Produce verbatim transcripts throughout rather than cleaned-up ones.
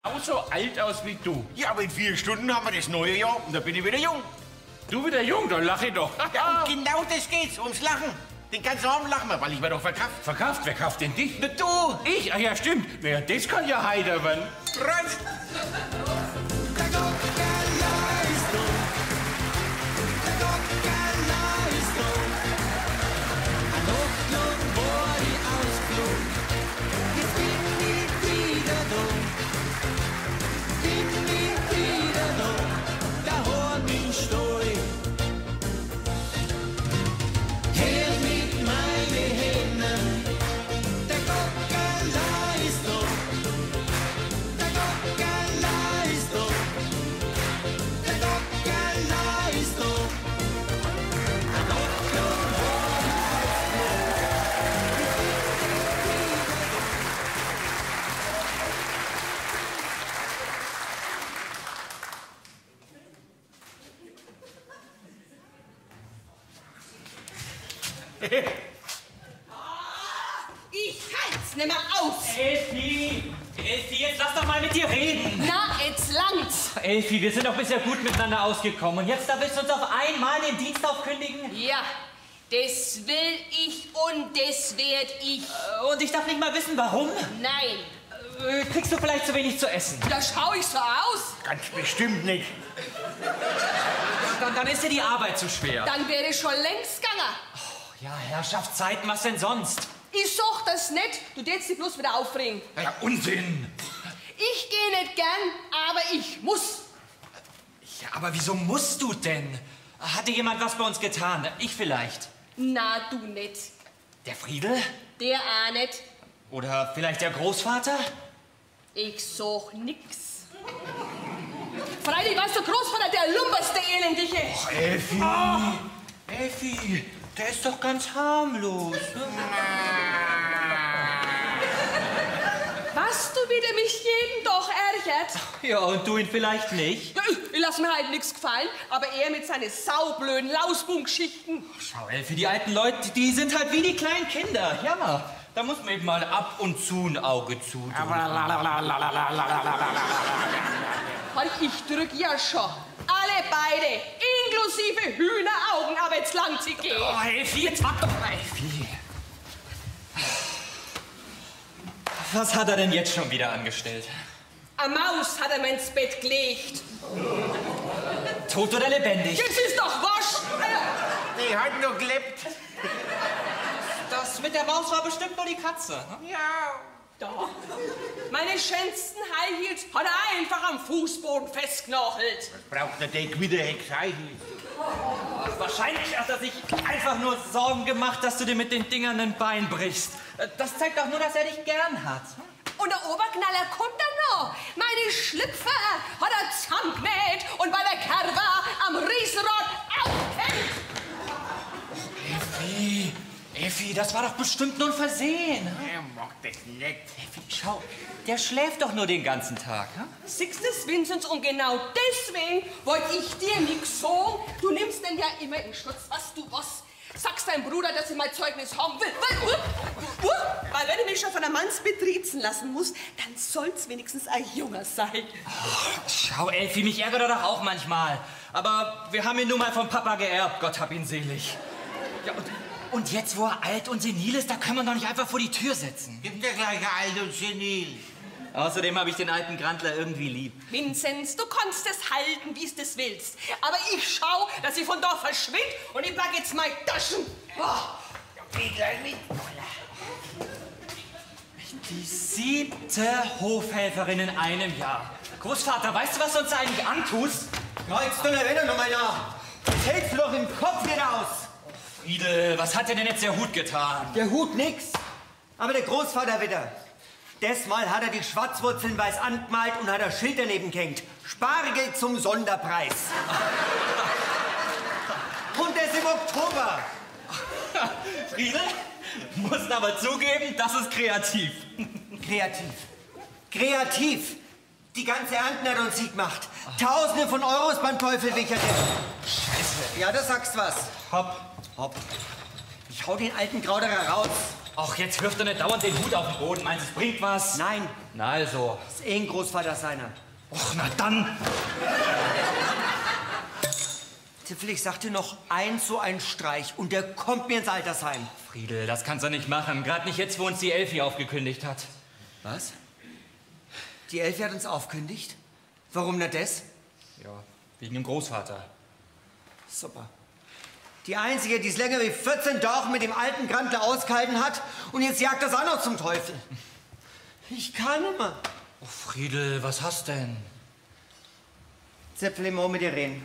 Auch so alt aus wie du. Ja, aber in vier Stunden haben wir das neue Jahr und da bin ich wieder jung. Du wieder jung, dann lach ich doch. Ja, und genau das geht's, ums Lachen. Den ganzen Abend lachen wir, weil ich werde doch verkauft. Verkauft? Wer kauft denn dich? Na du! Ich? Ah ja, stimmt. Ja, das kann ja heiter werden. Prost! Ich halt's nimmer aus! Elfi! Elfi, jetzt lass doch mal mit dir reden! Na, jetzt langt's! Elfi, wir sind doch bisher gut miteinander ausgekommen und jetzt da willst du uns auf einmal den Dienst aufkündigen? Ja, das will ich und das werd ich. Und ich darf nicht mal wissen, warum? Nein. Äh, kriegst du vielleicht zu wenig zu essen? Da schau ich so aus. Ganz bestimmt nicht. Dann, dann ist dir die Arbeit zu schwer. Dann wäre ich schon längst gegangen. Oh, ja, Herrschaftszeiten, was denn sonst? Ich sag das nicht. Du darfst dich bloß wieder aufregen. Ja, Unsinn. Ich geh nicht gern, aber ich muss. Ja, aber wieso musst du denn? Hat dir jemand was bei uns getan? Ich vielleicht. Na, du nicht. Der Friedel? Der auch nicht. Oder vielleicht der Großvater? Ich sag nix. Freilich warst du Großvater der lumperste Elendige. Ach, Elfi. Oh. Elfi, der ist doch ganz harmlos. Was du wieder mich jeden doch ärgert. Ja, und du ihn vielleicht nicht? Ja, ich, ich lass mir halt nichts gefallen, aber er mit seinen saublöden Lausbum-Geschichten. Schau, Elfi, die alten Leute, die sind halt wie die kleinen Kinder. Ja, da muss man eben mal ab und zu ein Auge zutun. Halt, ich drück ja schon. Alle beide, inklusive Hühneraugen, aber jetzt langt sie gehen. Oh, Elfi, jetzt wart doch mal, Elfi. Was hat er denn jetzt schon wieder angestellt? Eine Maus hat er mir ins Bett gelegt. Tot oder lebendig? Jetzt ist doch wasch. Die hat noch gelebt. Das mit der Maus war bestimmt nur die Katze. Ne? Ja. Da. Meine schönsten High Heels hat er einfach am Fußboden festgeknochelt. Braucht der Deck wieder Hexeichen? Ach, wahrscheinlich hat er sich einfach nur Sorgen gemacht, dass du dir mit den Dingern ein Bein brichst. Das zeigt doch nur, dass er dich gern hat. Und der Oberknaller kommt dann noch. Meine Schlüpfer hat er zusammengenäht und bei der Kerwa am Riesenrad aufgehängt. Effi, Effi, das war doch bestimmt nur ein Versehen. Er macht das nicht. Effi, schau, der schläft doch nur den ganzen Tag. Hm? Siehst du, Vinzenz, und genau deswegen wollte ich dir nix sagen. Du nimmst denn ja immer in Schutz, was du was. Sagst deinem Bruder, dass ich mein Zeugnis haben will. Weil, uh, uh, weil wenn ich mich schon von einem Manns betriezen lassen muss, dann soll's wenigstens ein Junger sein. Oh, schau, Elfi, mich ärgert er doch auch manchmal. Aber wir haben ihn nun mal vom Papa geerbt, Gott hab ihn selig. Ja, und, und jetzt, wo er alt und senil ist, da können wir doch nicht einfach vor die Tür setzen. Gibt der gleiche alt und senil. Außerdem habe ich den alten Grandler irgendwie lieb. Vinzenz, du kannst es halten, wie es das willst. Aber ich schau, dass ich von da verschwind und ich pack jetzt meine Taschen. Oh. Die siebte Hofhelferin in einem Jahr. Großvater, weißt du, was du uns eigentlich antust? Ja, jetzt du der noch mal nach. Jetzt hältst du doch im Kopf wieder aus. Friedel, was hat dir denn jetzt der Hut getan? Der Hut nix. Aber der Großvater wieder. Desmal hat er die Schwarzwurzeln weiß angemalt und hat das Schild daneben gehängt. Spargel zum Sonderpreis. Und das im Oktober. Friedel, musst aber zugeben, das ist kreativ. Kreativ. Kreativ. Die ganze Ernten hat uns sie gemacht. Tausende von Euros beim Teufel wichert. Scheiße. Ja, du sagst was. Hopp. Hopp. Ich hau den alten Krauderer raus. Ach, jetzt wirft er nicht dauernd den Hut auf den Boden. Meinst du, es bringt was? Nein, Na also. ist eh ein Großvater seiner. Och, na dann. Zipfel, ich sag dir noch ein so ein Streich und der kommt mir ins Altersheim. Friedel, das kannst du nicht machen. Gerade nicht jetzt, wo uns die Elfi aufgekündigt hat. Was? Die Elfi hat uns aufkündigt? Warum nicht das? Ja, wegen dem Großvater. Super. Die Einzige, die es länger wie vierzehn Tage mit dem alten Grantler ausgehalten hat und jetzt jagt das auch noch zum Teufel. Ich kann nicht mehr. Oh, Friedel, was hast denn? Zipfel, ich muss mit dir reden.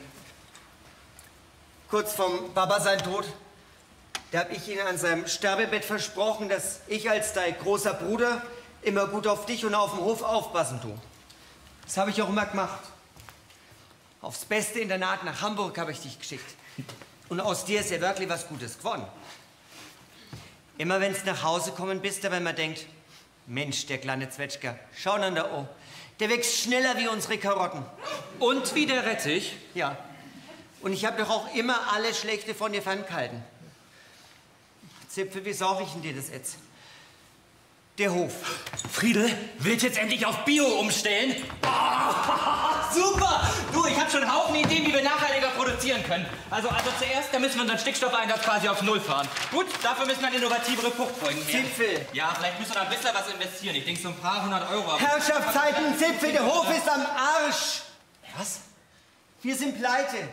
Kurz vom Baba sein Tod, da hab ich ihm an seinem Sterbebett versprochen, dass ich als dein großer Bruder immer gut auf dich und auf dem Hof aufpassen tue. Das habe ich auch immer gemacht. Aufs beste Internat nach Hamburg habe ich dich geschickt. Und aus dir ist ja wirklich was Gutes geworden. Immer wenn du nach Hause kommen bist, da wenn man denkt, Mensch, der kleine Zwetschger, schau an da oben. Der wächst schneller wie unsere Karotten. Und wie der Rettich? Ja. Und ich habe doch auch immer alles Schlechte von dir ferngehalten. Zipfel, wie sag ich denn dir das jetzt? Der Hof. Friedel, willst jetzt endlich auf Bio umstellen? Oh, super! Du, ich habe schon einen Haufen Ideen, wie wir nachhaltiger produzieren können. Also, also zuerst, da müssen wir unseren Stickstoffeinsatz quasi auf Null fahren. Gut, dafür müssen wir innovativere Fruchtfolgen her. Zipfel. Ja, vielleicht müssen wir da ein bisschen was investieren. Ich denke so ein paar hundert Euro. Herrschaftszeiten, Zipfel, der Hof ist am Arsch. Was? Wir sind pleite.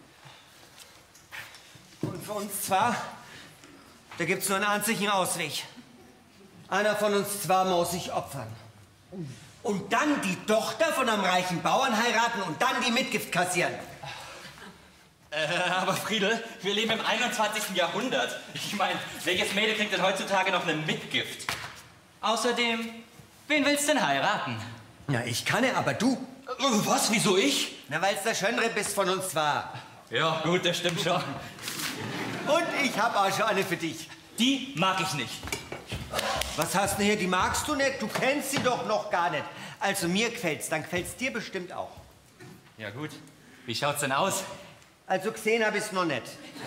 Und für uns zwar, da gibt's nur einen einzigen Ausweg. Einer von uns zwei muss sich opfern. Und dann die Tochter von einem reichen Bauern heiraten und dann die Mitgift kassieren. Äh, aber Friedel, wir leben im einundzwanzigsten Jahrhundert. Ich meine, welches Mädel kriegt denn heutzutage noch eine Mitgift? Außerdem, wen willst du denn heiraten? Na, ich kann ja, aber du. Äh, was, wieso ich? Na, weil's der Schönere bist von uns zwei. Ja, gut, das stimmt schon. Und ich hab auch schon eine für dich. Die mag ich nicht. Was hast du denn hier? Die magst du nicht? Du kennst sie doch noch gar nicht. Also mir gefällt's, dann gefällt's dir bestimmt auch. Ja gut, wie schaut's denn aus? Also gesehen habe ich's noch nicht.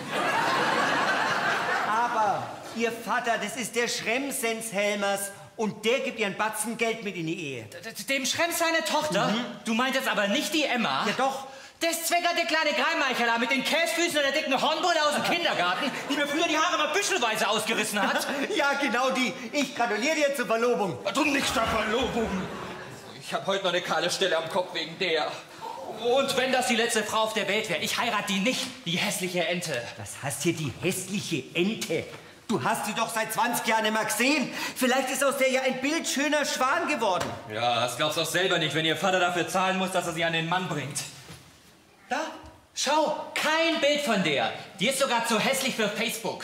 Aber ihr Vater, das ist der Schremsens Helmers und der gibt ihr einen Batzen Geld mit in die Ehe. Dem Schrems seine Tochter? Mhm. Du meintest aber nicht die Emma? Ja doch. Das Zwecker, der kleine Greimeicher mit den Käsfüßen und der dicken Hornbulle aus dem Kindergarten, die mir früher die Haare mal büschelweise ausgerissen hat. Ja, genau die. Ich gratuliere dir zur Verlobung. Du nix der Verlobung. Ich habe heute noch eine kahle Stelle am Kopf wegen der. Und wenn das die letzte Frau auf der Welt wäre, ich heirate die nicht, die hässliche Ente. Was heißt hier die hässliche Ente? Du hast sie doch seit zwanzig Jahren immer gesehen. Vielleicht ist aus der ja ein bildschöner Schwan geworden. Ja, das glaubst du auch selber nicht, wenn ihr Vater dafür zahlen muss, dass er sie an den Mann bringt. Da, schau, kein Bild von der. Die ist sogar zu hässlich für Facebook.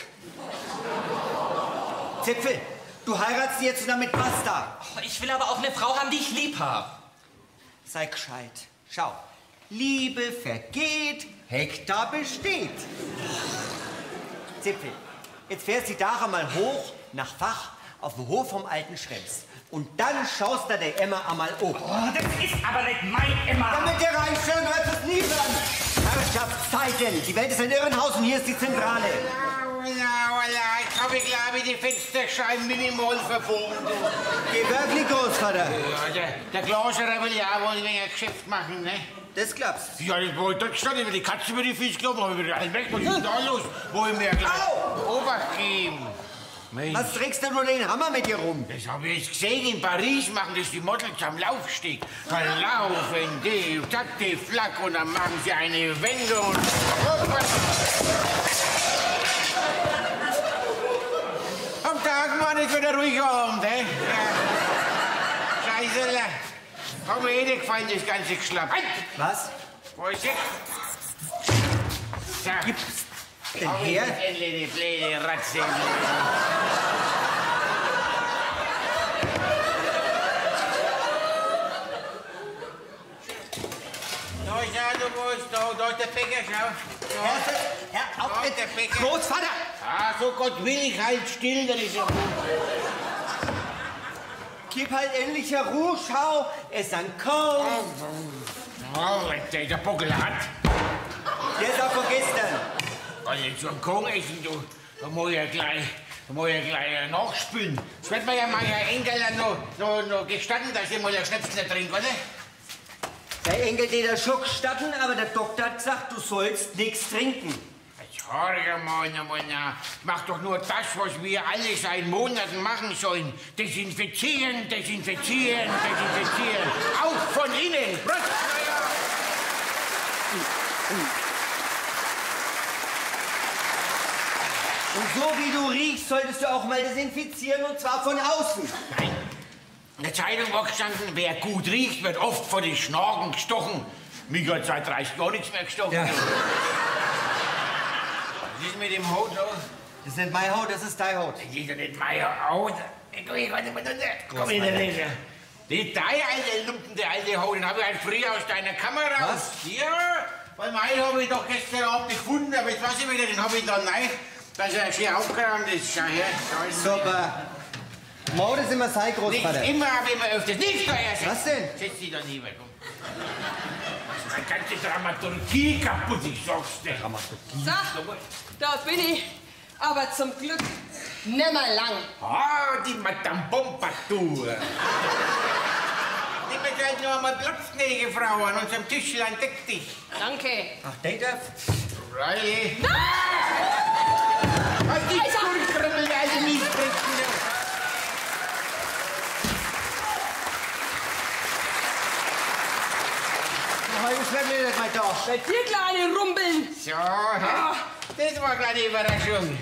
Zipfel, du heiratst jetzt und damit basta. Oh, ich will aber auch eine Frau haben, die ich lieb habe. Sei gescheit. Schau, Liebe vergeht, Hektar besteht. Zipfel, jetzt fährst du die Tage mal hoch nach Fach auf den Hof vom alten Schrems. Und dann schaust du der Emma einmal um. Oh, das ist aber nicht mein Emma. Damit der reinstellen, hört es nie hören. Herrschaftszeiten, die Welt ist ein Irrenhaus und hier ist die Zentrale. Ja, voilà, ich habe, glaube ich, die Fensterscheiben minimal verbogen. Geh wirklich, Großvater. Ja, der, der Glaserer will ja auch wohl ein wenig Geschäft machen, ne? Das glaubst du. Ja, ich wollte dort standen, über die Katze über die Füße gelaufen, aber wieder alles weg. Was ist denn da los? Wo ich mir gleich Obacht geben. Mensch. Was trägst du nur den Hammer mit dir rum? Das habe ich jetzt gesehen. In Paris machen das die Models am Laufsteg. Dann laufen die, zack, die flack und dann machen sie eine Wende und... Am Tag war ich wieder ruhig Abend, hä? Ja. Scheiße, hat mir eh nicht gefallen, das ganze Geschlapp. Was? Wo ist jetzt? So. Gib's denn Hab ich her? jetzt endlich die blöde Ratze. Da ist er, du bist da, da ist der Bäcker, schau. Da. Herr, auf Da mit ist der Bäcker. Großvater! Ah, so Gott will ich halt still, dann ist ja gut. Gib halt endlich eine Ruhe, schau. Es ist ein Kauf. Oh, der, der Buckel hat. Der ist auch von gestern. Also so ein Kong essen, du. Da muss ich ja gleich Mal ein kleiner nachspülen. Das wird mir ja mal Herr Enkel noch, noch, noch gestatten, dass ich mal ein Schnäpsle trinke, oder? Der Enkel dir das schon gestatten, aber der Doktor hat gesagt, du sollst nichts trinken. Jetzt hör mal, mal nach. Mach doch nur das, was wir alle seit Monaten machen sollen. Desinfizieren, desinfizieren, desinfizieren. Auch von innen. Prost! Und so wie du riechst, solltest du auch mal desinfizieren, und zwar von außen. Nein. In der Zeitung war gestanden, wer gut riecht, wird oft vor den Schnagen gestochen. Mich hat seit dreißig Jahren nichts mehr gestochen. Ja. Was ist mit dem Haut los? Das ist nicht meine Haut, das ist deine Haut. Das ist doch nicht meine Haut. Ich kann nicht mehr runter. Komm in den Leser. Die deine alte Lumpen, die alte Haut, den hab ich halt früher aus deiner Kamera raus. Was? Ja, weil meinen habe ich doch gestern Abend gefunden, aber jetzt weiß ich wieder, den habe ich da rein, dass er schön aufgeräumt ist. Schau her. Da ist Super. Maud ist immer sein nicht Großvater. immer, aber immer öfters. Nicht da erst. Was denn? Setz dich da lieber, komm. Das ist eine ganze Dramaturgie kaputt, ich sag's dir. Dramaturgie? So, da bin ich. Aber zum Glück nimmer lang. Ah, die Madame Pompadour. Nimm mir gleich noch einmal Platz, gnädige Frau, an unserem Tischlein, deck dich. Danke. Ach, der darf? Riley. Nein! Was die Alter! Sturmkrümmel, der alte Miesbrechen. Heute ist mir nicht mal da. Bei dir kleine Rumbeln. So, hä? Das war gleich eine Überraschung.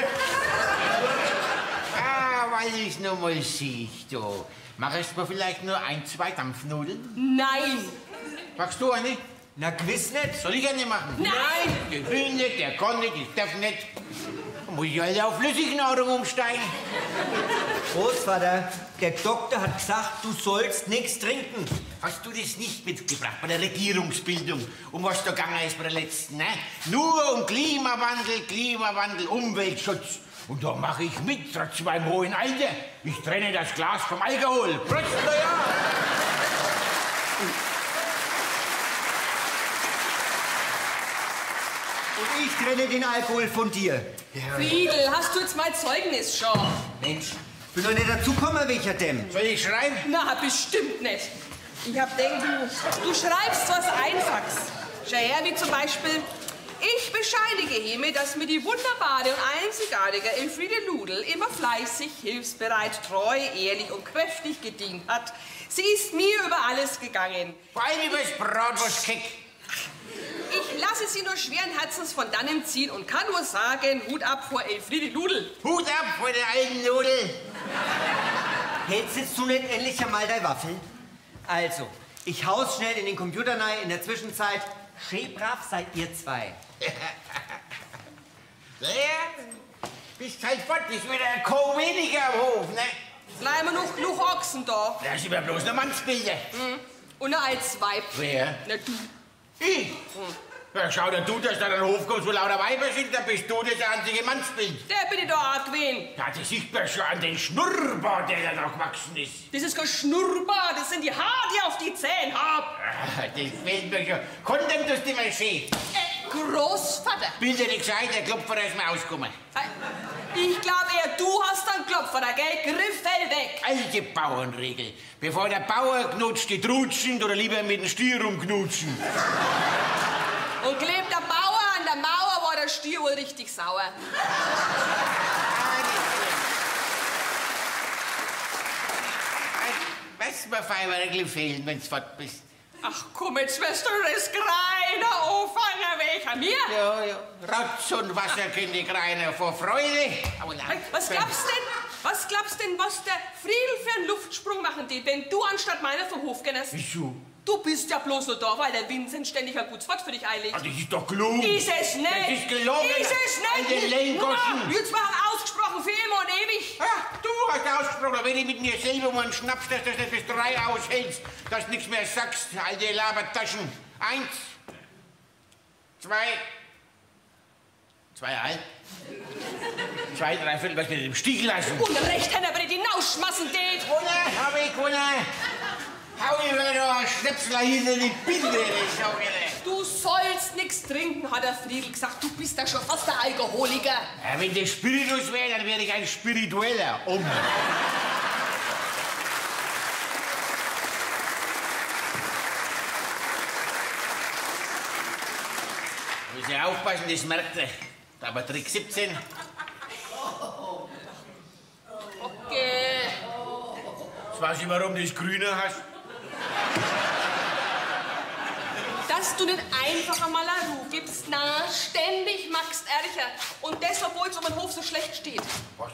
Ah, weil ich's noch mal siehst, du. Machst du vielleicht nur ein, zwei Dampfnudeln? Nein. Magst du eine? Na, gewiss nicht. Soll ich eine machen? Nein. Der will nicht, der kann nicht, ich darf nicht. Da muss ich halt auf Flüssignahrung umsteigen. Großvater, der Doktor hat gesagt, du sollst nichts trinken. Hast du das nicht mitgebracht bei der Regierungsbildung, um was da gegangen ist bei der letzten, ne? Nur um Klimawandel, Klimawandel, Umweltschutz. Und da mache ich mit, trotz meinem hohen Alter. Ich trenne das Glas vom Alkohol. Prost, na ja! Und ich trenne den Alkohol von dir. Friedel, hast du jetzt mein Zeugnis schon? Mensch, bin doch nicht dazugekommen, welcher Dem. Soll ich schreiben? Na, bestimmt nicht. Ich hab denkt, du, du schreibst was Einfaches. Schau her, wie zum Beispiel: Ich bescheinige hiermit, dass mir die wunderbare und einzigartige Elfriede Ludel immer fleißig, hilfsbereit, treu, ehrlich und kräftig gedient hat. Sie ist mir über alles gegangen. Vor allem übers Bratwurstkeck. Ich lasse sie nur schweren Herzens von dannen ziehen und kann nur sagen, Hut ab vor Elfriede Ludel. Hut ab vor der alten Nudel. Hältst jetzt du nicht endlich einmal deine Waffel? Also, ich hau's schnell in den Computer rein. In der Zwischenzeit, schön brav seid ihr zwei. Ja, bist halt fort, ist wieder ein Co weniger am Hof, ne? Bleiben wir noch genug Ochsen da. Da sind wir bloß noch Mannsbilder. Mhm. Und als Weib. Wer? Na, du. Ich? Hm. Ja, schau dir du, dass da ein Hof kommst, wo lauter Weiber sind, dann bist du das einzige Mannsbild. Der bin ich da arg wen. Ja, das sieht man schon an den Schnurrbart, der da gewachsen ist. Das ist kein Schnurrbart, das sind die Haare, die ich auf die Zähne hab. Ah, das fehlt mir schon. Kondem tust du mal sehen. Äh, Großvater. Bin dir nicht gescheit, der Klopfer ist mir ausgekommen. Ich glaube eher, du hast einen Klopfer, da gell? Griffell weg. Alte Bauernregel. Bevor der Bauer knutscht, die Trutschen oder lieber mit dem Stier rumknutschen. Und klebt der Bauer an der Mauer, war der Stier wohl richtig sauer. Was mir feierlich fehlen, wenn's fort bist. Ach komm, jetzt wirst du das Greiner anfangen, welcher mir? Ja, ja. Rotz und Wasser können die Greiner vor Freude. Aber nein. Was glaubst denn, was glaubst denn, was der Friedel für einen Luftsprung machen die, wenn du anstatt meiner vom Hof gehst? Wieso? Du bist ja bloß nur da, weil der Vincent ständig ein gutes Wort für dich einlegt. Ah, das ist doch gelogen. Ist es nicht? Das ist gelogen. Ist es nicht? Alte Lehngoschen. Wir zwei haben ausgesprochen für immer und ewig. Ja, du hast ausgesprochen, wenn ich mit mir selber mal schnappst, dass du das bis drei aushältst, dass du nichts mehr sagst, alte Labertaschen. Eins, zwei, zweieinhalb, zwei, drei, Viertel, was mit dem Stich lassen. Und recht haben wir die hinausschmassen, det. Wunder, hab ich, Wunder. Hau ich mir noch ein Schnäpsler hinter die Binde, die Schaukel. Du sollst nichts trinken, hat der Friedel gesagt. Du bist ja schon fast der Alkoholiker. Ja, wenn das Spiritus wäre, dann wäre ich ein Spiritueller. Um. Muss ja aufpassen, das merkt er. Aber Trick siebzehn. Okay. Jetzt weiß ich, warum du das Grüne hast. Dass du nicht einfach einmal eine Ruhe gibst, na, ständig magst Ärger. Und das, obwohl es um den Hof so schlecht steht. Was?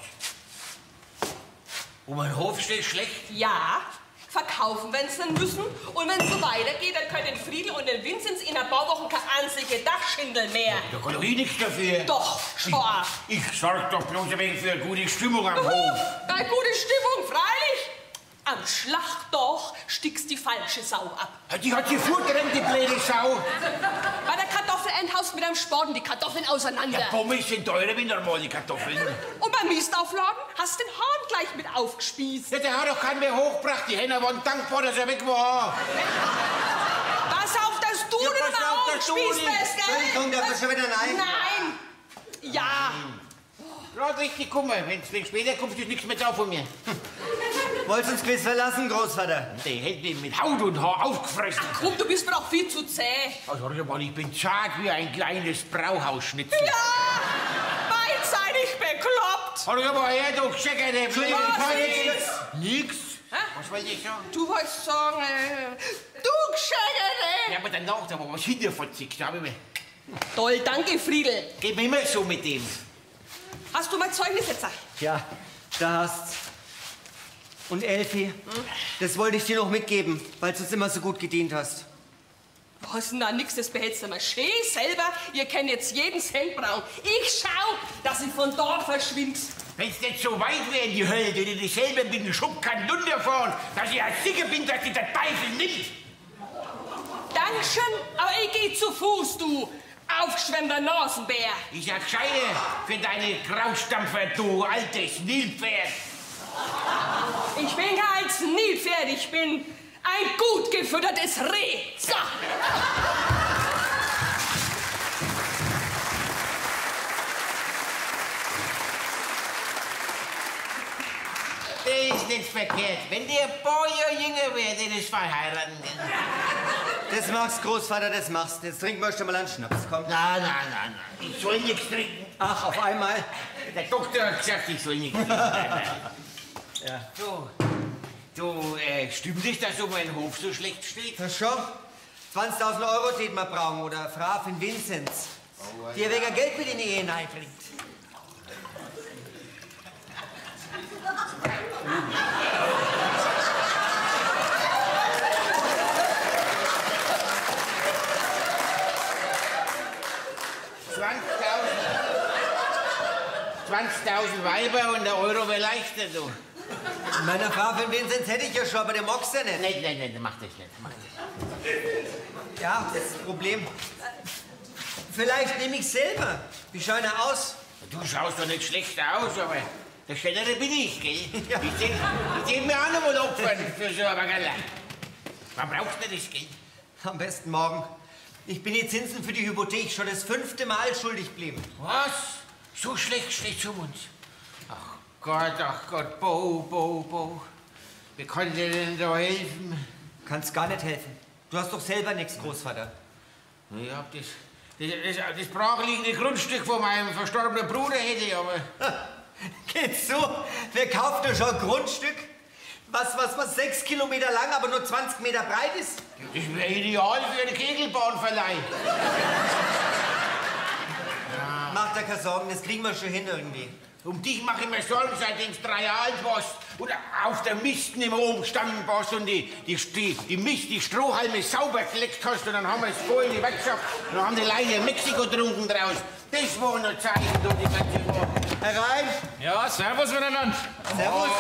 Um den Hof steht schlecht? Ja, verkaufen wenn sie müssen. Und wenn es so weitergeht, dann können Friedel und den Vinzenz in ein paar Wochen kein einziger Dachschindel mehr. Da kann doch ich nichts dafür. Doch, schon. Ich, ich sorg doch bloß ein wenig für eine gute Stimmung am Uhu, Hof. eine gute Stimmung, freilich. Am Schlachtdorf stickst die falsche Sau ab. Die hat sie futtern, die blöde Sau. Bei der Kartoffelendhaus mit einem Sporten die Kartoffeln auseinander. Ja, Pommes sind teurer wie normale Kartoffeln. Und beim Mistaufladen hast du den Hahn gleich mit aufgespießt. Ja, der hat doch keinen mehr hochgebracht. Die Hände waren dankbar, dass er weg war. Pass auf, dass du Ja, den pass auf, dass du aufgespießt nicht- wirst, gell? Entschuldigung, darf ich schon wieder nein? Nein. Ja. Gerade richtig, guck mal. Wenn du später kommst, ist nichts mehr da von mir. Wolltest uns gewiss verlassen, Großvater? Der hätte mich mit Haut und Haar aufgefressen. Komm, du bist mir doch viel zu zäh. Also, mal, ich bin zart wie ein kleines Brauhausschnitzel. Ja. Beid sei nicht bekloppt. Hör mal her, du Checker, der blöde Was Kerl. ist? Nix. Hä? Was wollte ich sagen? Du wolltest sagen, äh, du Geschägere. Ja, aber danach, da war was hinterfotzig. Da hab ich mir... Toll, danke, Friedel. Geht mir immer so mit dem. Hast du mein Zeugnis jetzt? Ja, da hast's. Und Elfi, das wollte ich dir noch mitgeben, weil du uns immer so gut gedient hast. Was denn da nix, das behältst du mal schön selber. Ihr könnt jetzt jeden Cent brauchen. Ich schau, dass ich von dort verschwinde. Wenn's nicht so weit wäre in die Hölle, würde ich selber mit dem Schubkarren runterfahren, dass ich ja sicher bin, dass dich der Teufel nimmt. Dankeschön, aber ich geh zu Fuß, du aufgeschwemmter Nasenbär. Ich sag Scheide für deine Grausstampfer, du altes Nilpferd. Ich bin kein Nilpferd, ich bin ein gut gefüttertes Reh. So. Das ist nicht verkehrt. Wenn der Boy jünger wäre, den ich verheiraten kann. Das machst, Großvater, das machst. Jetzt trinken wir schon mal einen Schnaps, komm. Nein, nein, nein, nein. Ich soll nichts trinken. Ach, auf einmal? Der Doktor hat gesagt, ich soll nichts trinken. Nein, nein. Ja. Du, du, äh, stimmt es, dass um mein Hof so schlecht steht? Na schon. zwanzigtausend Euro täten wir brauchen, oder Frau von Vinzenz, die ja wegen Geld mit in die Ehe hineinbringt. zwanzigtausend Weiber und der Euro wäre leichter, du. Meiner Frau von Vinzenz hätte ich ja schon, aber der mag's ja nicht. Nein, nein, nein, mach das nicht. Mach das. Ja, das ist das Problem. Vielleicht nehme ich selber. Wie schaut er aus? Du schaust doch nicht schlecht aus, aber der Schnellere bin ich, gell? Ja. Ich denk, ich denk mir auch noch mal opfern für so ein Baggerl. Man braucht nicht das Geld. Am besten morgen. Ich bin die Zinsen für die Hypothek schon das fünfte Mal schuldig geblieben. Was? So schlecht steht's um uns. Ach Gott, ach Gott, Bo, Bo, Bo. Wie kann dir denn da helfen? Kannst gar nicht helfen. Du hast doch selber nichts, Großvater. Ich hab das, das, das, das brachliegende Grundstück von meinem verstorbenen Bruder hätte, aber... Geht's so? Wer kauft denn schon ein Grundstück? Was, was, was sechs Kilometer lang, aber nur zwanzig Meter breit ist? Das wäre ideal für einen Kegelbahnverleih. Mach dir keine Sorgen, das kriegen wir schon hin irgendwie. Um dich mache ich mir Sorgen, seitdem du drei Jahre alt warst. Und auf der Misten immer oben gestanden warst und die, die, die, die Mist, die Strohhalme sauber geleckt hast. Und dann haben wir das Fohlen weggeschafft. Und dann haben die Leute in Mexiko getrunken draus. Das waren noch Zeichen, du, die ganze Woche. Herein! Ja, servus miteinander. Servus!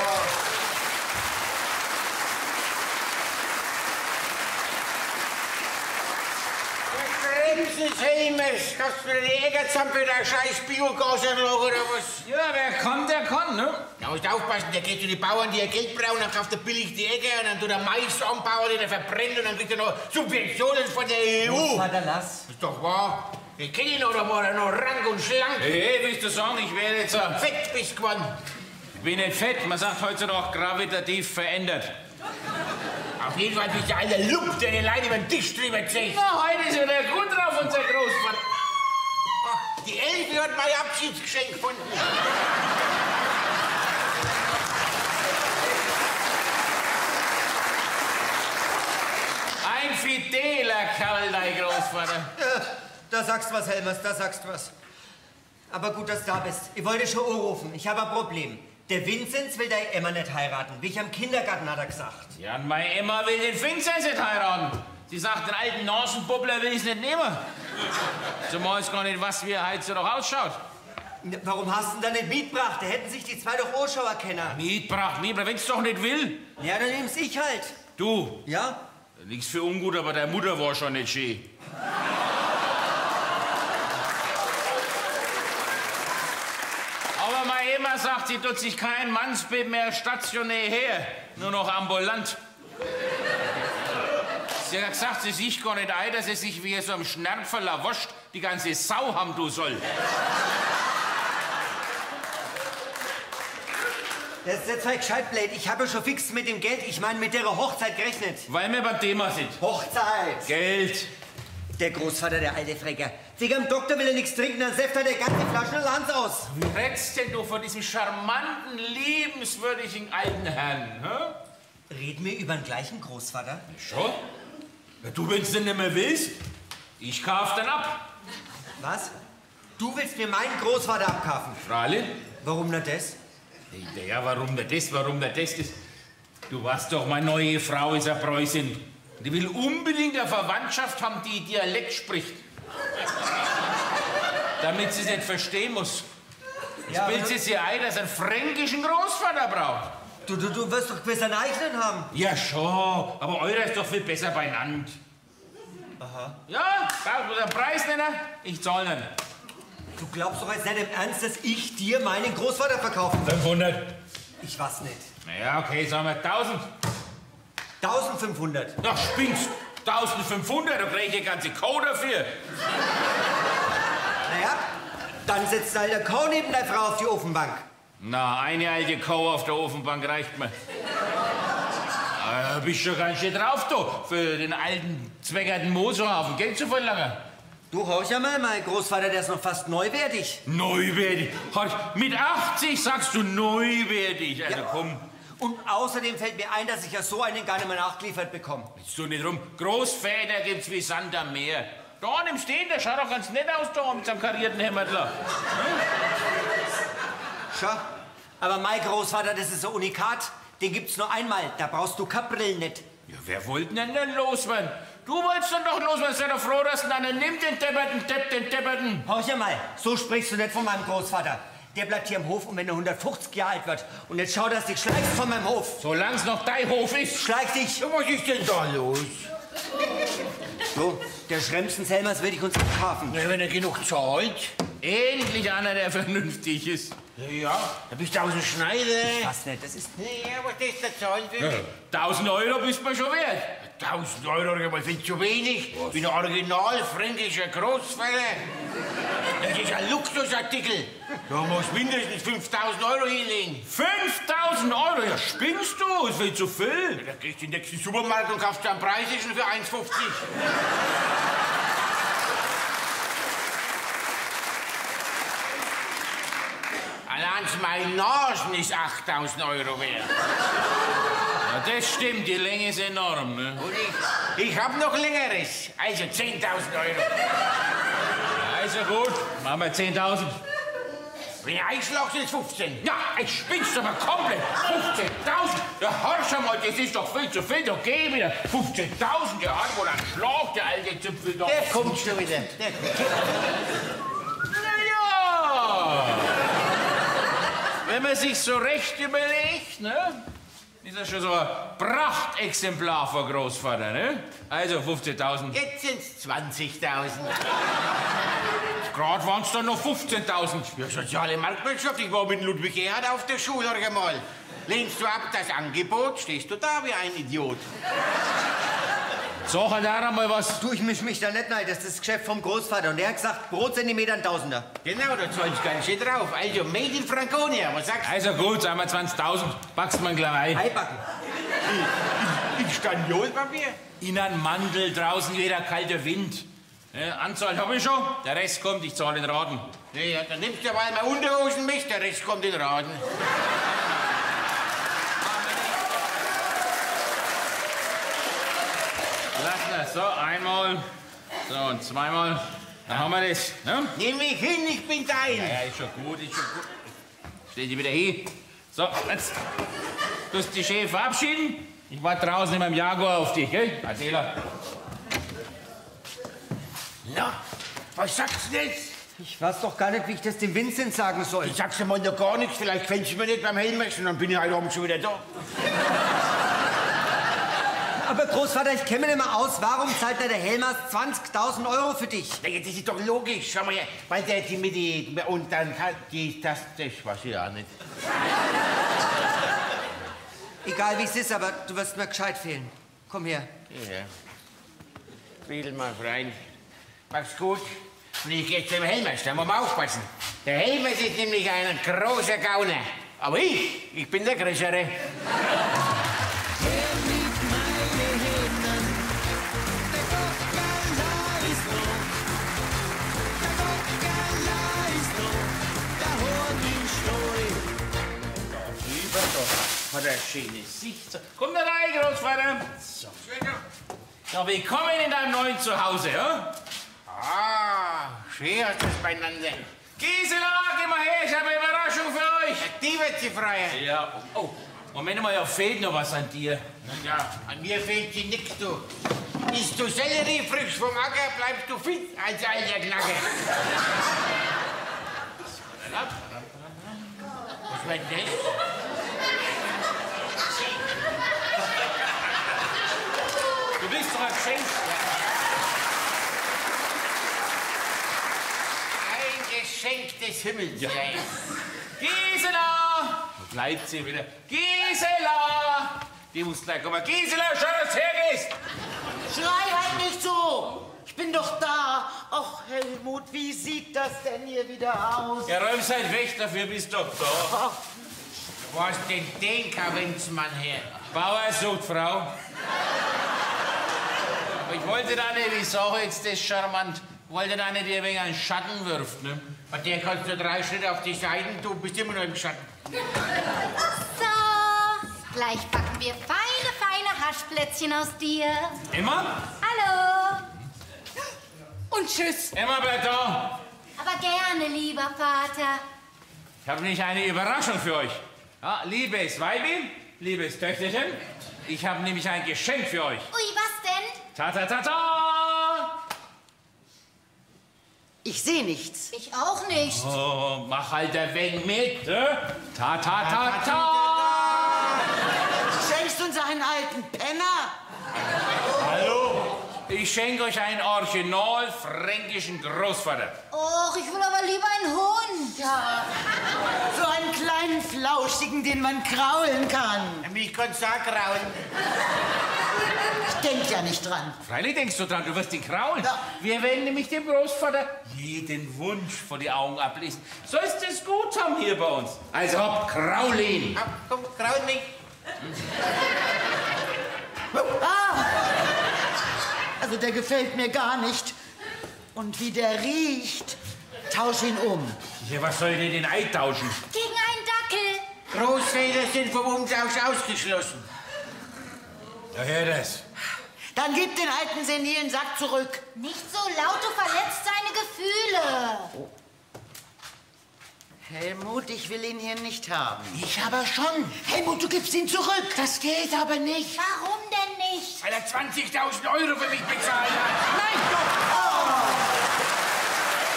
Grüß Bremsenselmes, hast du mir die Äcker zusammen für deine scheiß Biogasanlage oder was? Ja, wer kann, der kann, ne? Da musst du aufpassen, der geht zu den Bauern, die ihr Geld brauchen, dann kauft er billig die Äcker und dann tut er Mais anbauen, den er verbrennt und dann kriegt er noch Subventionen von der E U. Großvater, lass. Ist doch wahr. Ich kenn ihn noch, da war er noch rank und schlank. Hey, hey, willst du sagen, ich werde jetzt... Äh, Fett bist geworden. ich bin nicht fett, man sagt heutzutage gravitativ verändert. Auf jeden Fall bist du ein alter Lump, der die Leute über den Tisch drüber zieht. Na, heute ist ja der gut drauf, unser Großvater. Ach, die Elfi hat mein Abschiedsgeschenk gefunden. Ein fideler Kerl, dein Großvater. Ja, da sagst was, Helmers, da sagst was. Aber gut, dass du da bist. Ich wollte schon anrufen. Ich habe ein Problem. Der Vinzenz will deine Emma nicht heiraten. Wie ich am Kindergarten, hat er gesagt. Ja, und meine Emma will den Vinzenz nicht heiraten. Sie sagt, den alten Nasenbubbler will ich nicht nehmen. Zumal ich gar nicht, was wie er heute doch ausschaut. Warum hast du denn da nicht mitgebracht? Da hätten sich die zwei doch Anschauer kennen. Mietbracht, Mietbracht, wenn's doch nicht will. Ja, dann nehm's ich halt. Du, Ja? nichts für ungut, aber der Mutter war schon nicht schön. Aber meine Emma sagt, sie tut sich kein Mannsbild mehr stationär her, nur noch ambulant. Sie hat gesagt, sie sieht gar nicht ein, dass sie sich wie so ein Schnerferler wascht, die ganze Sau haben du soll. Das ist jetzt halt gescheit, blöd. Ich habe ja schon fix mit dem Geld, ich meine mit der Hochzeit gerechnet. Weil wir beim Thema sind. Hochzeit! Geld. Der Großvater, der alte Frecker. Wegen dem Doktor will er nichts trinken, dann säfft er der ganze Flasche Lanz aus. Wie redst denn du von diesem charmanten, liebenswürdigen alten Herrn? Hä? Reden wir über den gleichen Großvater? Schon? Ja, du, wenn's denn nicht mehr willst, ich kauf dann ab. Was? Du willst mir meinen Großvater abkaufen? Freilich? Warum nicht das? Ja, warum nicht das, warum nicht das? das? Du weißt doch, meine neue Frau ist eine Preußin. Die will unbedingt eine Verwandtschaft haben, die Dialekt spricht. Damit sie es nicht verstehen muss. Jetzt Ja, bildet sie sich ein, dass sie einen fränkischen Großvater braucht. Du, du, du wirst doch gewiss einen eigenen haben. Ja, schon, aber eurer ist doch viel besser beieinander. Aha. Ja, brauchst du den Preis nennen? Ich zahle nicht. Du glaubst doch jetzt nicht im Ernst, dass ich dir meinen Großvater verkaufen will? fünfhundert. Ich weiß nicht. Naja, okay, sagen wir tausend. eintausendfünfhundert. Na, spinnst. eintausendfünfhundert, da krieg ich die ganze Koh dafür. Naja, dann setzt halt der Kau neben der Frau auf die Ofenbank. Na, eine alte Koh auf der Ofenbank reicht mir. Da bist du ganz schön drauf, du, für den alten, zweckerten Moserhaufen Geld zu verlangen. Du hörst ja mal, mein Großvater, der ist noch fast neuwertig. Neuwertig. Mit achtzig sagst du neuwertig. Also Ja. komm, Und außerdem fällt mir ein, dass ich ja so einen gar nicht mehr nachgeliefert bekomme. jetzt tu nicht rum. Großväter gibt's wie Sand am Meer. Da an dem Stehen, der schaut doch ganz nett aus da mit seinem karierten Hämmertler. Schau, aber mein Großvater, das ist so Unikat. Den gibt's nur einmal. Da brauchst du Kaprillen nicht. Ja, wer wollte denn denn loswerden? Du wolltest dann doch loswerden. Sei doch froh, dass du einer nimmt den Depperten, Depp, den Depperten. Hör ja mal, so sprichst du nicht von meinem Großvater. Der bleibt hier im Hof und wenn er hundertfünfzig Jahre alt wird und jetzt schau, dass du dich schleichst von meinem Hof. Solang's noch dein Hof ist. Schleich dich. Ja, was ist denn da los? So, der Schremsen-Selmers will ich uns abkaufen. Na, wenn er genug zahlt. Endlich einer, der vernünftig ist. Ja, da bist du aus dem Schneider. Was nicht, das ist... Ja, was ist der zahlen für mich? Tausend Euro bist du mir schon wert. Tausend Euro, ich finde zu wenig. Ich bin ein original fränkischer Großvater. Das ist ein Luxusartikel. Da musst du mindestens fünftausend Euro hinlegen. fünftausend Euro? Ja, spinnst du? Das ist viel zu viel. Da gehst du in den nächsten Supermarkt und kaufst einen Preisischen für eins fünfzig. Allein mein Nasen ist achttausend Euro wert. Ja, das stimmt, die Länge ist enorm. Ne? Und ich, ich hab noch Längeres. Also zehntausend Euro. Also gut, machen wir zehntausend. Wenn ich einschlag, sind es fünfzehn. Ja, ich spinnst aber komplett. fünfzehntausend? Ja, hör mal, das ist doch viel zu viel. Da geh ich wieder. fünfzehntausend, der hat wohl einen Schlag, der alte Zipfel da. Der kommt schon wieder. Der Na ja. Wenn man sich so recht überlegt, ne? Ist ja schon so ein Prachtexemplar von Großvater, ne? Also fünfzehntausend. Jetzt sind's zwanzigtausend. Gerade waren es dann noch fünfzehntausend. Ja, soziale Marktwirtschaft. Ich war mit Ludwig Erhard auf der Schule einmal. Lehnst du ab das Angebot, stehst du da wie ein Idiot. Sag da mal was. Du, ich misch mich da nicht rein. Das ist das Geschäft vom Großvater. Und der hat gesagt, Brotzentimeter ein Tausender. Genau, da zahlst du ganz schön drauf. Also, made in Franconia, was sagst du? Also gut, sagen wir zwanzigtausend. Backst man gleich ein. Eibacken. In Staniolpapier? In einen Mandel, draußen wieder kalter Wind. Ja, Anzahl habe ich schon, der Rest kommt, ich zahle den Raten. Ja, ja, dann nimmst du mal meine Unterhosen mit, der Rest kommt in den Raden. Lassen wir so, einmal, so und zweimal. Dann haben wir das. Ne? Nimm mich hin, ich bin dein. Ja, ja, ist schon gut, ist schon gut. Stell dich wieder hin. So, jetzt tust du die schön verabschieden. Ich warte draußen in meinem Jaguar auf dich, gell? Adela. Na, was sagst du jetzt? Ich weiß doch gar nicht, wie ich das dem Vincent sagen soll. Ich sag's dir mal noch gar nichts, vielleicht quench ich mir nicht beim Helmmessen, dann bin ich heute Abend schon wieder da. Aber Großvater, ich kenne mich nicht mehr aus. Warum zahlt der Helmers zwanzigtausend Euro für dich? Na, ja, das ist doch logisch, schau mal her. Weil der die mit die, und dann hat die, das, das weiß ich auch nicht. Egal wie es ist, aber du wirst mir gescheit fehlen. Komm her. Ja. Friedel, mein Freund. Mach's gut. Und ich geh zum Helmers, da muss man aufpassen. Der Helmers ist nämlich ein großer Gauner. Aber ich, ich bin der Größere. Hat er schönes Sicht. Komm da rein, Großvater. So. Ja, willkommen in deinem neuen Zuhause, ja? Ah, schön hast du es beieinander. Gisela, geh mal her, ich habe eine Überraschung für euch. Die wird sie freuen. Ja, oh, Moment mal, ja, fehlt noch was an dir. Ja, an mir fehlt sie nix, du. Isst du Sellerie frisch vom Acker, bleibst du fit als alter Knacker. Was war das? Du bist doch ein Geschenk. Ein Geschenk des Himmels. Ja. Gisela! Wo bleibt sie wieder? Gisela! Die muss gleich kommen. Gisela, schau, dass du hergehst! Schrei halt nicht so! Ich bin doch da! Ach, Helmut, wie sieht das denn hier wieder aus? Ja, räum's halt weg, dafür bist du doch da. Wo hast denn den Kavenzmann her? Bauer sucht Frau. Ich wollte da nicht, ich sage jetzt das charmant, wollte da nicht dir wegen einen Schatten wirft, ne? Bei der kannst du drei Schritte auf die Seiten, du bist immer noch im Schatten. So, gleich backen wir feine, feine Haschplätzchen aus dir. Emma? Hallo. Und tschüss. Emma, bleib da. Aber gerne, lieber Vater. Ich habe nämlich eine Überraschung für euch. Ja, liebes Weibi, liebes Töchterchen, ich habe nämlich ein Geschenk für euch. Ui, was denn? Ta ta ta ta! Ich sehe nichts. Ich auch nicht. Oh, mach halt der Wenn mit, ne? Ta ta ta ta! Schenkst uns einen alten Penner? Hallo? Ich schenke euch einen original fränkischen Großvater. Och, ich will aber lieber einen Hund. Ja. So einen kleinen Flauschigen, den man kraulen kann. Mich kannst du auch grauen. Ich denk ja nicht dran. Freilich denkst du dran, du wirst ihn kraulen. Ja. Wir werden nämlich dem Großvater jeden Wunsch vor die Augen ablesen. Sollst es gut haben hier bei uns. Also hopp, kraul ihn. Komm, komm, grauen mich. Ah! Also der gefällt mir gar nicht. Und wie der riecht, tausch ihn um. Ja, was soll ich denn den Ei tauschen? Gegen einen Dackel. Großväter sind vom Umtausch ausgeschlossen. Ja, hör das. Dann gib den alten senilen Sack zurück. Nicht so laut, du verletzt seine Gefühle. Helmut, ich will ihn hier nicht haben. Ich aber schon. Helmut, du gibst ihn zurück. Das geht aber nicht. Warum denn nicht? Weil er zwanzigtausend Euro für mich bezahlt hat. Nein, doch! Oh.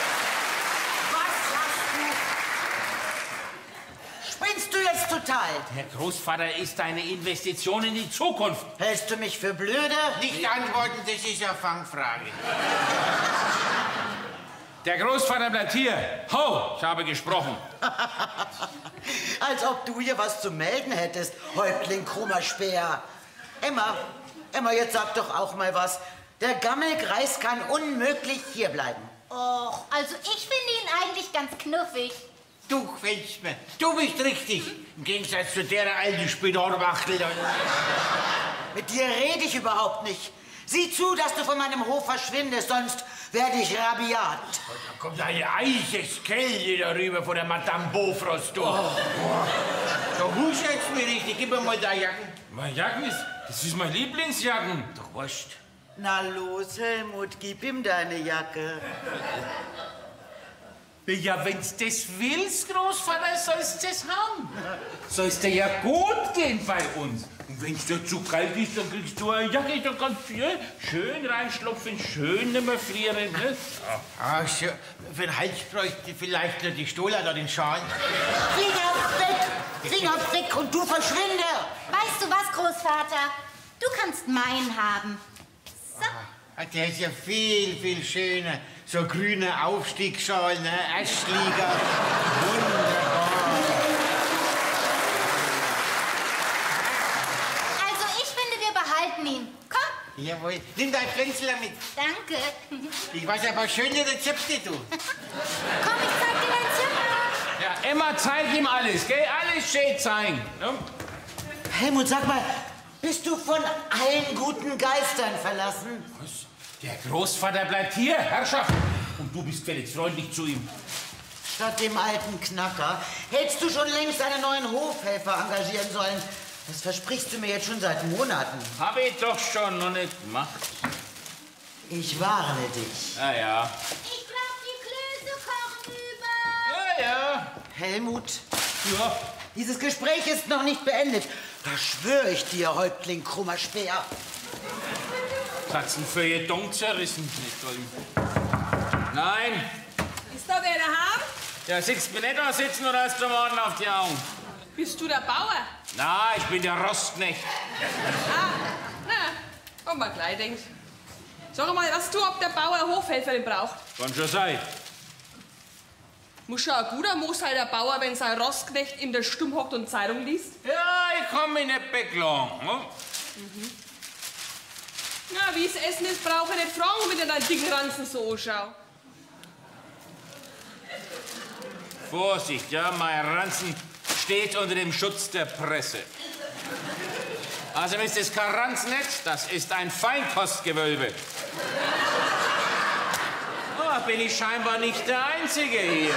Was hast du? Spinnst du jetzt total? Der Großvater ist eine Investition in die Zukunft. Hältst du mich für blöde? Nicht antworten, das ist eine Fangfrage. Der Großvater bleibt hier. Ho, ich habe gesprochen. Als ob du hier was zu melden hättest, Häuptling krummer Speer. Emma, Emma, jetzt sag doch auch mal was. Der Gammelgreis kann unmöglich hierbleiben. Och, also ich finde ihn eigentlich ganz knuffig. Du gefällst mir. Du bist richtig. Im Gegensatz zu der alten Spinnerwachtel. Mit dir rede ich überhaupt nicht. Sieh zu, dass du von meinem Hof verschwindest, sonst werde ich rabiat. Da kommt eine Eiseskälte darüber von der Madame Bofrost. Du. Oh. Da huschelt's mir richtig. Gib mir mal deine Jacken. Meine Jacken ist, das ist mein Lieblingsjacken. Doch wurscht. Na los, Helmut, gib ihm deine Jacke. Ja, wenn's das willst, Großvater, sollst das haben. Soll's dir ja gut gehen bei uns. Und wenn's dir zu kalt ist, dann kriegst du eine Jacke, da kannst du hier schön reinschlupfen, schön nimmer frieren. Ne? Ach, so. Für den Hals bräuchte ich vielleicht noch die Stola oder den Schal. Finger weg! Finger weg und du verschwinde! Weißt du was, Großvater? Du kannst meinen haben. So. Ah, der ist ja viel, viel schöner. So grüner Aufstiegsschal, ne? Aschliger. Wunderbar. Also ich finde, wir behalten ihn. Komm. Jawohl. Nimm dein Pflänzler mit. Danke. Ich weiß aber schöne Rezepte, du. Komm, ich zeig dir dein Zimmer. Ja, Emma, zeig ihm alles, gell? Alles schön zeigen. Ne? Helmut, sag mal, bist du von allen guten Geistern verlassen? Was? Der Großvater bleibt hier, Herrschaft. Und du bist völlig freundlich zu ihm. Statt dem alten Knacker hättest du schon längst einen neuen Hofhelfer engagieren sollen. Das versprichst du mir jetzt schon seit Monaten. Hab ich doch schon noch nicht gemacht. Ich warne dich. Ah ja. Ich glaub, die Klöße kochen über. Ja, ja. Helmut, Ja. dieses Gespräch ist noch nicht beendet. Da schwöre ich dir, Häuptling krummer Speer. Hat's ein Feuilleton zerrissen. Nicht toll. Nein. Ist da wer daheim? Ja, sitzt mir nicht da sitzen oder hast du Morden auf die Augen? Bist du der Bauer? Na, ich bin der Rostknecht. Ah, na, komm mal gleich, denkst. Sag mal, was du, ob der Bauer eine Hofhelferin braucht? Kann schon sein. Muss schon ein guter Mo sein, der Bauer, wenn sein Rostknecht in der Stumm hockt und Zeitung liest? Ja, ich komm mich nicht beklagen. Ne? Mhm. Na, wie es Essen ist, brauche ich nicht fragen, wenn ich deinen dicken Ranzen so anschaue. Vorsicht, ja, mein Ranzen steht unter dem Schutz der Presse. Also ist das kein Ranzen nicht, das ist ein Feinkostgewölbe. Oh, bin ich scheinbar nicht der Einzige hier.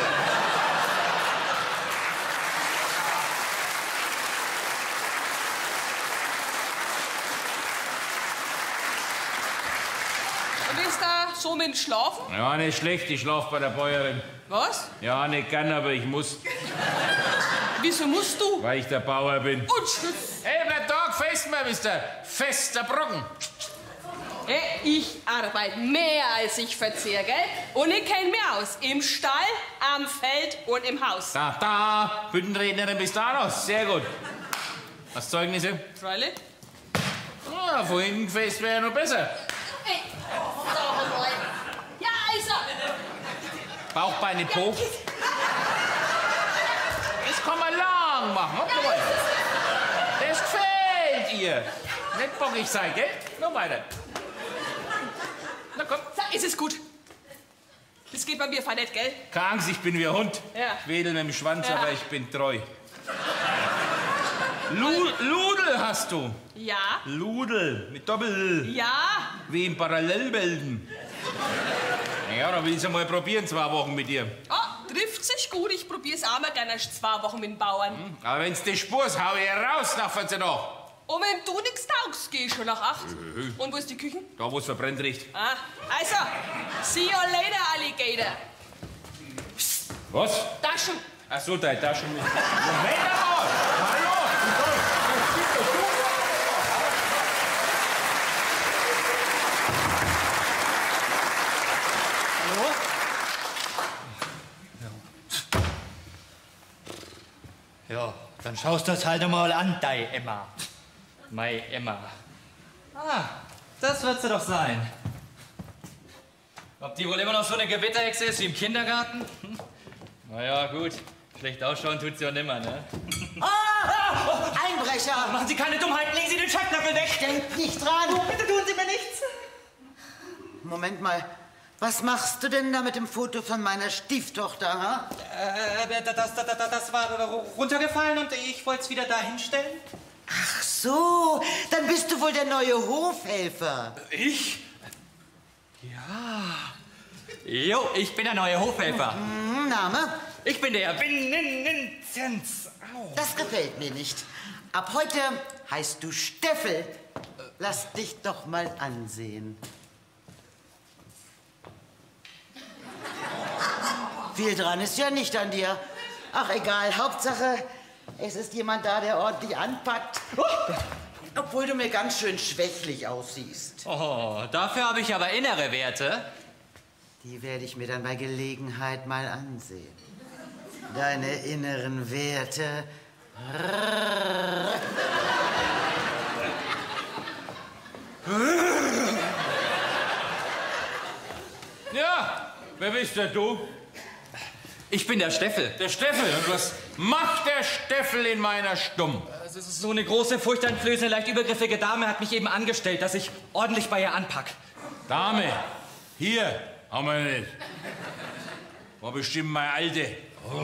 Und ist da so mit dem Schlafen? Ja, nicht schlecht, ich schlaf bei der Bäuerin. Was? Ja, nicht gern, aber ich muss, Wieso musst du? weil ich der Bauer bin. Und tschüss. Hey, bleib da, fest mal, bist du fester Brocken. Hey, ich arbeite mehr als ich verzehr, gell? Und ich kenn mich aus. Im Stall, am Feld und im Haus. Da, da, Büttenrednerin bist du auch noch. Sehr gut. Hast du Zeugnisse? Freilich? Ah, von hinten fest wäre noch besser. Hey, sag mal. Ja, also. Bauchbeine, Po. Das kann man lang machen. Hopp, mal. Das gefällt ihr. Nicht bockig sein, gell? Noch weiter. Na komm. So, ist es gut. Das geht bei mir fein nicht, gell? Keine Angst, ich bin wie ein Hund. Ja. Ich wedel mit dem Schwanz, Ja. aber ich bin treu. Lu Ludel hast du. Ja. Ludel mit Doppel. Ja. Wie im Parallelwelten. Ja, dann will ich es mal probieren, zwei Wochen mit dir. Oh, trifft sich gut. Ich probier's auch mal gerne erst zwei Wochen mit den Bauern. Hm? Aber wenn's dich spurst, hau ich raus nach vierzehn Tagen. Und wenn du nix taugst, geh ich schon nach acht. Und wo ist die Küche? Da, wo's verbrennt riecht. Ah, also, see you later, Alligator. Was? Taschen. Ach so, deine Tasche mit. Moment mal! Hallo! Hallo? Ja, Dann schaust du das halt mal an, dei Emma. Mei Emma. Ah, das wird sie doch sein. Ob die wohl immer noch so eine Gewitterhexe ist wie im Kindergarten? Hm? Naja, gut. Schlecht ausschauen tut sie auch nimmer, ne? Ah, Einbrecher! Machen Sie keine Dummheiten, legen Sie den Schacknackel weg! Denkt nicht dran! Oh, bitte tun Sie mir nichts! Moment mal, was machst du denn da mit dem Foto von meiner Stieftochter, ha? Äh, das, das, das, das war runtergefallen und ich wollte es wieder da hinstellen. Ach so, dann bist du wohl der neue Hofhelfer. Ich? Ja. Jo, ich bin der neue Hofhelfer. Hm, Name? Ich bin der Vinzenz. Das gefällt mir nicht. Ab heute heißt du Steffel. Lass dich doch mal ansehen. Viel dran ist ja nicht an dir. Ach, egal. Hauptsache, es ist jemand da, der ordentlich anpackt. Obwohl du mir ganz schön schwächlich aussiehst. Oh, dafür habe ich aber innere Werte. Die werde ich mir dann bei Gelegenheit mal ansehen. Deine inneren Werte. Ja, wer bist denn du? Ich bin der Steffel. Der Steffel. Und was macht der Steffel in meiner Stumm? Das ist so eine große, furchteinflößende, leicht übergriffige Dame hat mich eben angestellt, dass ich ordentlich bei ihr anpack. Dame, hier haben wir nicht. War bestimmt meine Alte. Oh.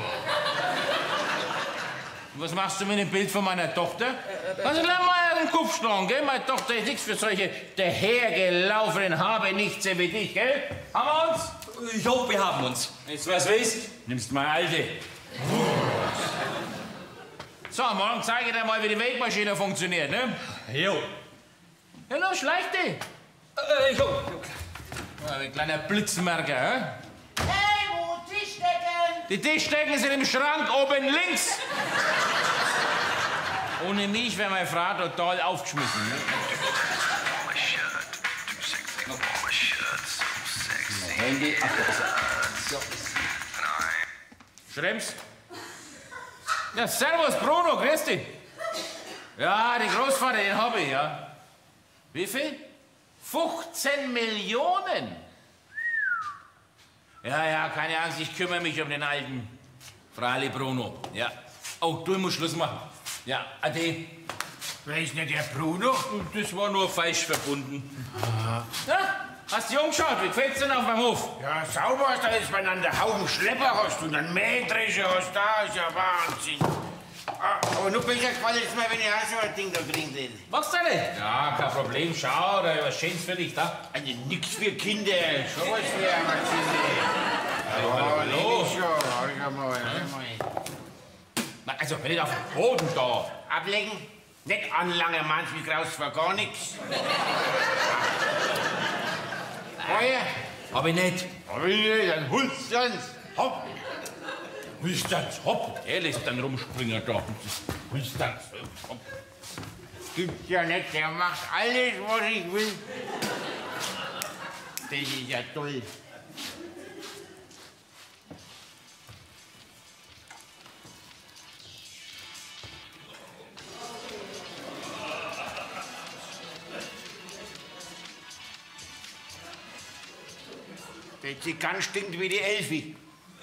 Und was machst du mit dem Bild von meiner Tochter? Also lass mal einen Kopf strong, gell? Meine Tochter ist nichts für solche dahergelaufenen Habenichtse wie dich, gell? Haben wir uns? Jo, wir haben uns. Jetzt was willst, nimmst meine Alte. So, morgen zeige ich dir mal, wie die Wegmaschine funktioniert, ne? Jo. Ja, los, schleich dich. Äh, jo. Ja, ein kleiner Blitzmerker, hä? Hey, wo Tischdecken? Die Tischdecken sind im Schrank oben links. Ohne mich wäre meine Frau total aufgeschmissen. Ne? Handy. Ach, so. Schrems? Ja, servus, Bruno, grüß dich. Ja, den Großvater, den hab ich, ja. Wie viel? fünfzehn Millionen. Ja, ja, keine Angst, ich kümmere mich um den alten Frali Bruno. Ja. Oh, du musst Schluss machen. Ja, ade. Wer ist denn der Bruno? Das war nur falsch verbunden. Aha. Ja, hast du umgeschaut? Wie gefällt's denn auf dem Hof? Ja, sauber hast du alles beieinander. Haufen Schlepper hast du und dann Mähdrescher hast du da. Ist ja Wahnsinn. Ah, aber nur besser gefällt es mir, wenn ich auch so ein Ding da kriegen will. Was denn? Ja, kein Problem. Schau, da ist was Schönes für dich da. Also nix für Kinder. So was für eine Maschine. Ja, hallo. schon. Hör mal, hör mal. Na, also, wenn nicht auf dem Boden da. Ablegen. Nicht anlangen, manchmal graust vor gar nichts. Feuer. Hab ich nicht. Hab ich nicht, dann holst du uns. Hopp. Willst du das? Hopp. Er lässt dann rumspringen da. Willst du das? Hopp. Gibt's ja nicht, der macht alles, was ich will. Das ist ja toll. Der Zigan stinkt wie die Elfi.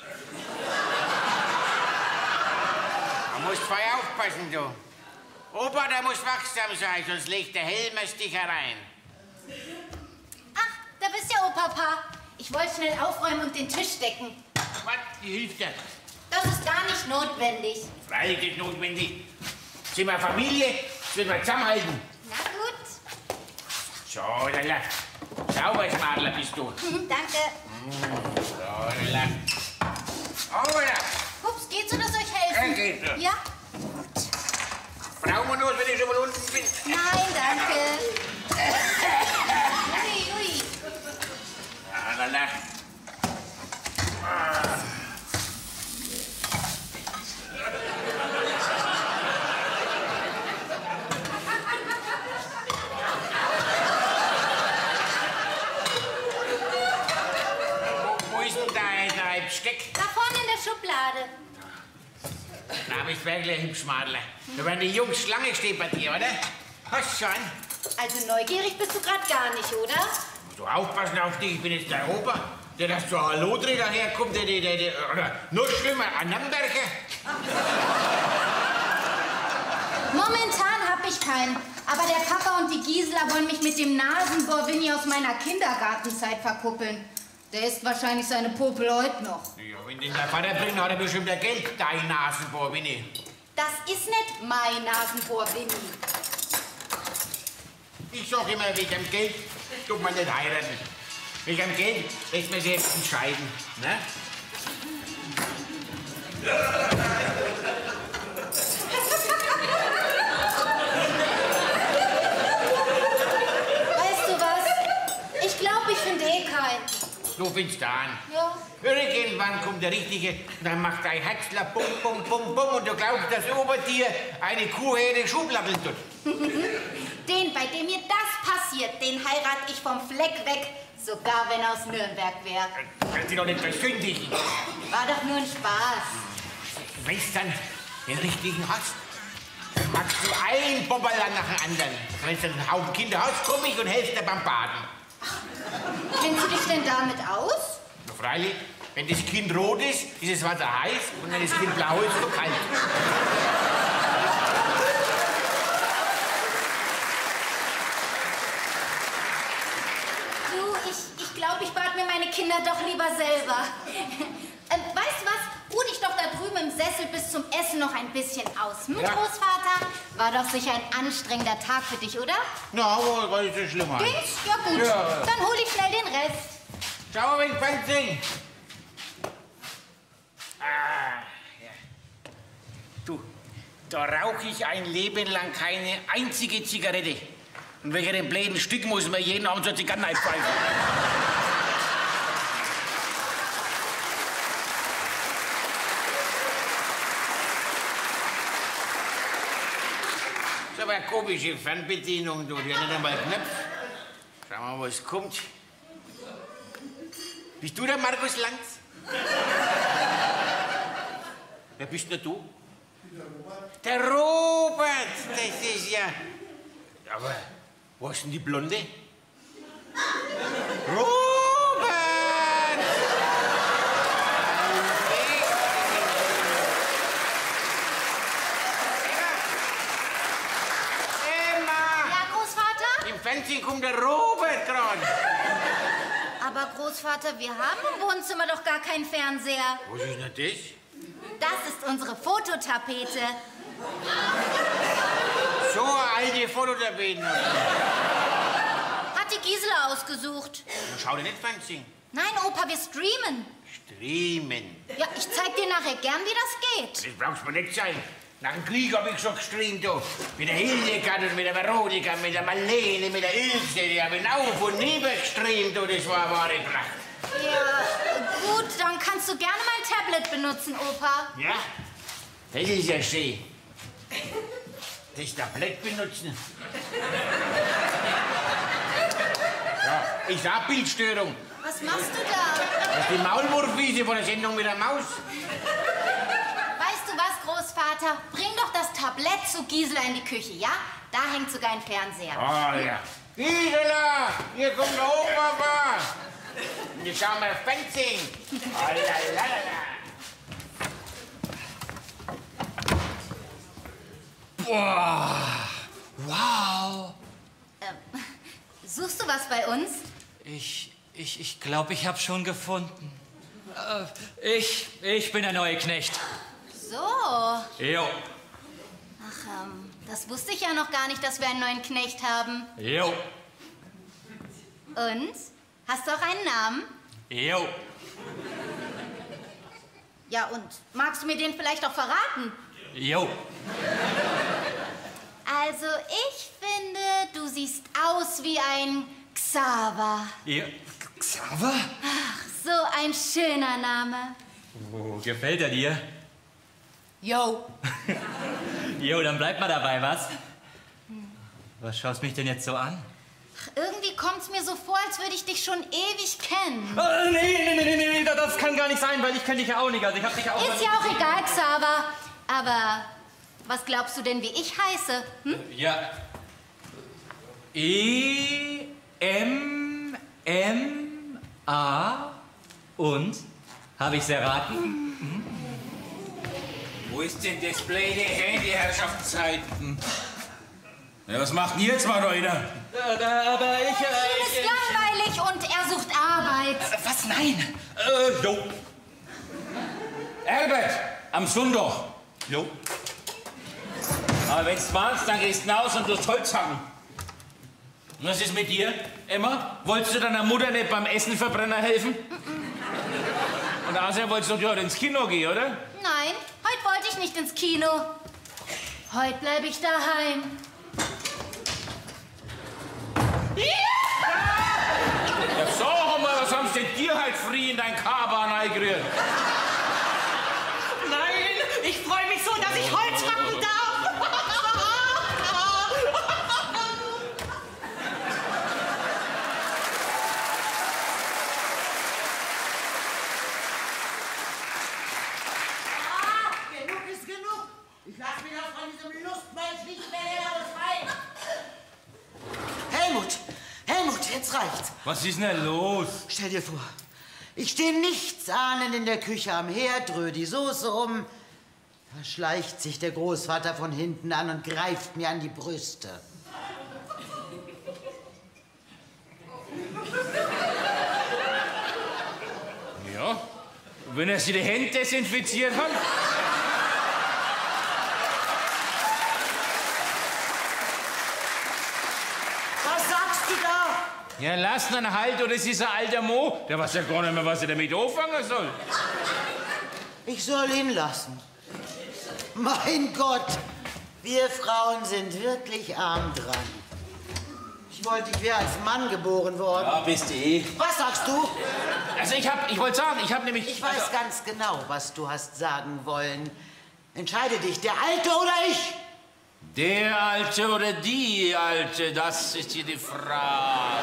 Da musst voll aufpassen, du. Opa, der muss wachsam sein, sonst legt der Helmer dich herein. Ach, da bist ja Opa. Ich wollte schnell aufräumen und den Tisch decken. Was? Wie hilft das? Das ist gar nicht notwendig. Freilich ist notwendig. Sind wir Familie? Das müssen wir zusammenhalten. Na gut. So, dann lass. Sauberes Madler bist du. Mhm, danke. So, dann lass. Aber da. Ups, geht's oder soll ich helfen? Ja, geht so. Ja? Brauchen wir nur, wenn ich schon mal unten bin. Nein, danke. Ui, ui. Ja, dann lass. Wo ist denn dein Reibsteck? Da vorne in der Schublade. Na, bist wirklich ein Hübschmadler. Da werden die Jungs Schlange stehen bei dir, oder? Hast schon? Also neugierig bist du gerade gar nicht, oder? Musst du aufpassen auf dich, ich bin jetzt der Opa. Der, dass so ein Lotri daherkommt, der, der, der, der, oder noch schlimmer, ein Nürnberger. Momentan hab ich keinen. Aber der Papa und die Gisela wollen mich mit dem Nasenbohr Winnie aus meiner Kindergartenzeit verkuppeln. Der isst wahrscheinlich seine Popel heute noch. Ja, wenn den der Vater bringt, hat er bestimmt der Geld, dein Nasenbohr, Winnie. Das ist nicht mein Nasenbohr, Winnie. Ich sag immer, wegen dem Geld tut man nicht heiraten. Wegen dem Geld lässt man sich jetzt entscheiden, ne? Weißt du was? Ich glaube, ich finde eh keinen. Du findest da an. Ja. Irgendwann kommt der Richtige, dann macht dein Herzler bum, bum, bum, bum und du glaubst, dass über dir eine Kuhherde Schubladeln tut. Den, bei dem mir das passiert, den heirate ich vom Fleck weg. Sogar wenn er aus Nürnberg wäre. Das ist doch nicht versündigen. War doch nur ein Spaß. Wenn du dann den Richtigen hast, dann machst du ein Bobberland nach dem anderen. Wenn du dann einen Haufen Kinder hast, komm ich und helfe dir beim Baden. Kennst du dich denn damit aus? Na freilich, wenn das Kind rot ist, ist das Wasser heiß und wenn das Kind blau ist, ist es kalt. Du, ich, ich glaube, ich bad mir meine Kinder doch lieber selber. ähm, weißt du was? Ruh dich doch da drüben im Sessel bis zum Essen noch ein bisschen aus. Hm, Ja. Großvater? War doch sicher ein anstrengender Tag für dich, oder? Na, aber war nicht so schlimm. Halt. Ging's? Ja gut. Ja. Dann hol ich schnell den Rest. Schau mal, wenn ich beim Singen. Ah, ja. Du, da rauche ich ein Leben lang keine einzige Zigarette. Und wegen dem blöden Stück muss man jeden Abend so Zigarren einpfeifen. Das ist aber eine komische Fernbedienung, du. Die hat nicht einmal Knopf. Schauen wir mal, was kommt. Bist du der Markus Lanz? Wer bist denn du? Der Robert, das ist ja... Aber wo ist denn die Blonde? Robert! Emma! Ja, Großvater? Im Fernsehen kommt der Robert gerade. Aber Großvater, wir haben im Wohnzimmer doch gar keinen Fernseher. Was ist denn das? Das ist unsere Fototapete. So eine alte Fototapete. Hat die Gisela ausgesucht. Schau dir nicht Fernsehen. Nein, Opa, wir streamen. Streamen. Ja, ich zeig dir nachher gern, wie das geht. Das brauchst du mir nicht sein. Nach dem Krieg hab ich schon gestreamt, du. Mit der Hildegard und mit der Veronika, mit der Marlene, mit der Ilse. Die haben auf und nieder gestreamt, du. Das war eine wahre Pracht. Ja, gut, dann kannst du gerne mein Tablet benutzen, Opa. Ja? Das ist ja schön. Das Tablett benutzen. Ja, ist auch Bildstörung. Was machst du da? Das ist die Maulwurfwiese von der Sendung mit der Maus. Weißt du was, Großvater? Bring doch das Tablett zu Gisela in die Küche, ja? Da hängt sogar ein Fernseher. Oh ja. Gisela, hier kommt der Opa. Und jetzt schauen wir Fernsehen. Oh, lalalala. Boah, wow. Ähm, suchst du was bei uns? Ich, ich, ich glaube, ich habe schon gefunden. Äh, ich, ich bin der neue Knecht. So. Jo, Ach, ähm, das wusste ich ja noch gar nicht, dass wir einen neuen Knecht haben. jo, Und? Hast du auch einen Namen? jo. Ja, und magst du mir den vielleicht auch verraten? Jo. Also, ich finde, du siehst aus wie ein Xaver. Ja. Xaver? So ein schöner Name. Oh, gefällt er dir? Yo. Jo, dann bleib mal dabei, was? Was schaust mich denn jetzt so an? Ach, irgendwie kommt's mir so vor, als würde ich dich schon ewig kennen. Oh, nee, nee, nee, nee, nee, das kann gar nicht sein, weil ich kenne dich ja auch nicht. Also ich hab dich ja auch... Ist ja auch egal, Xaver. Aber was glaubst du denn, wie ich heiße? Hm? Ja. E M M A und? Habe ich's erraten? Hm? Wo ist denn das blöde Handy, Herrschaftszeiten? Ja, was macht denn jetzt mal einer? Ja, aber ich... Ihm ist langweilig und er sucht Arbeit. Äh, was? Nein. Äh, jo. Herbert, am Sonntag. Jo. Aber wenn's meinst, dann gehst du raus und tust Holz hacken. Und was ist mit dir, Emma? Wolltest du deiner Mutter nicht beim Essenverbrenner helfen? Und außerdem wolltest du doch heute ins Kino gehen, oder? Nein, heute wollte ich nicht ins Kino. Heute bleibe ich daheim. Ja, sag mal, was haben sie denn dir halt früh in dein K-Bahn eingerührt? Nein, ich freue mich so, dass ich Holz hacken darf. Genug ist genug. Ich lasse mich auch von diesem Lustmensch nicht mehr länger befreien. Helmut, Helmut, jetzt reicht's. Was ist denn los? Stell dir vor, ich stehe nichtsahnend in der Küche am Herd, rühre die Soße um. Da schleicht sich der Großvater von hinten an und greift mir an die Brüste. Ja, und wenn er sich die Hände desinfiziert hat? Was sagst du da? Ja, lass ihn halt, oder es ist ein alter Mo. Der weiß ja gar nicht mehr, was er damit anfangen soll. Ich soll ihn lassen. Mein Gott, wir Frauen sind wirklich arm dran. Ich wollte, ich wäre als Mann geboren worden. Ja, bist du eh. Was sagst du? Also ich hab, ich wollte sagen, ich hab nämlich... Ich weiß also, ganz genau, was du hast sagen wollen. Entscheide dich, der Alte oder ich? Der Alte oder die Alte, das ist hier die Frage.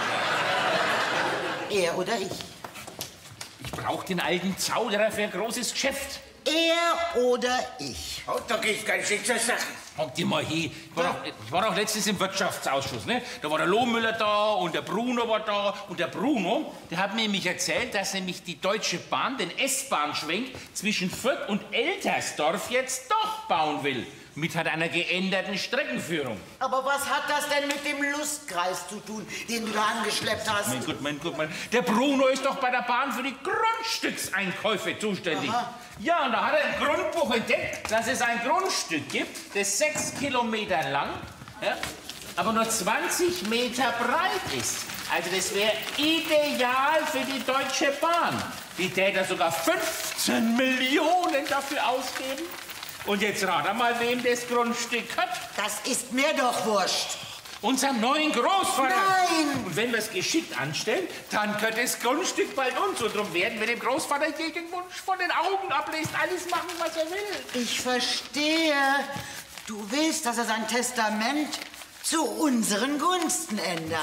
Er oder ich? Ich brauch den alten Zauderer für ein großes Geschäft. Er oder ich? Oh, da geht's ganz schön zur Sache. Kommt dir mal hin. Ich war, doch, ich war doch letztens im Wirtschaftsausschuss, ne? Da war der Lohmüller da und der Bruno war da. Und der Bruno, der hat mir nämlich erzählt, dass nämlich die Deutsche Bahn den S-Bahn-Schwenk zwischen Fürth und Eltersdorf jetzt doch bauen will. Mit halt einer geänderten Streckenführung. Aber was hat das denn mit dem Lustkreis zu tun, den du da angeschleppt hast? Mein Gott, mein Gott, mein... Der Bruno ist doch bei der Bahn für die Grundstückseinkäufe zuständig. Aha. Ja, und da hat er im Grundbuch entdeckt, dass es ein Grundstück gibt, das sechs Kilometer lang, ja, aber nur zwanzig Meter breit ist. Also das wäre ideal für die Deutsche Bahn. Die täte sogar fünfzehn Millionen dafür ausgeben. Und jetzt rat mal, wem das Grundstück hat. Das ist mir doch wurscht. Unserem neuen Großvater. Nein! Und wenn wir es geschickt anstellen, dann könnte das Grundstück bald uns. Und darum werden wir dem Großvater jeden Wunsch von den Augen ablesen, alles machen, was er will. Ich verstehe. Du willst, dass er sein Testament zu unseren Gunsten ändert.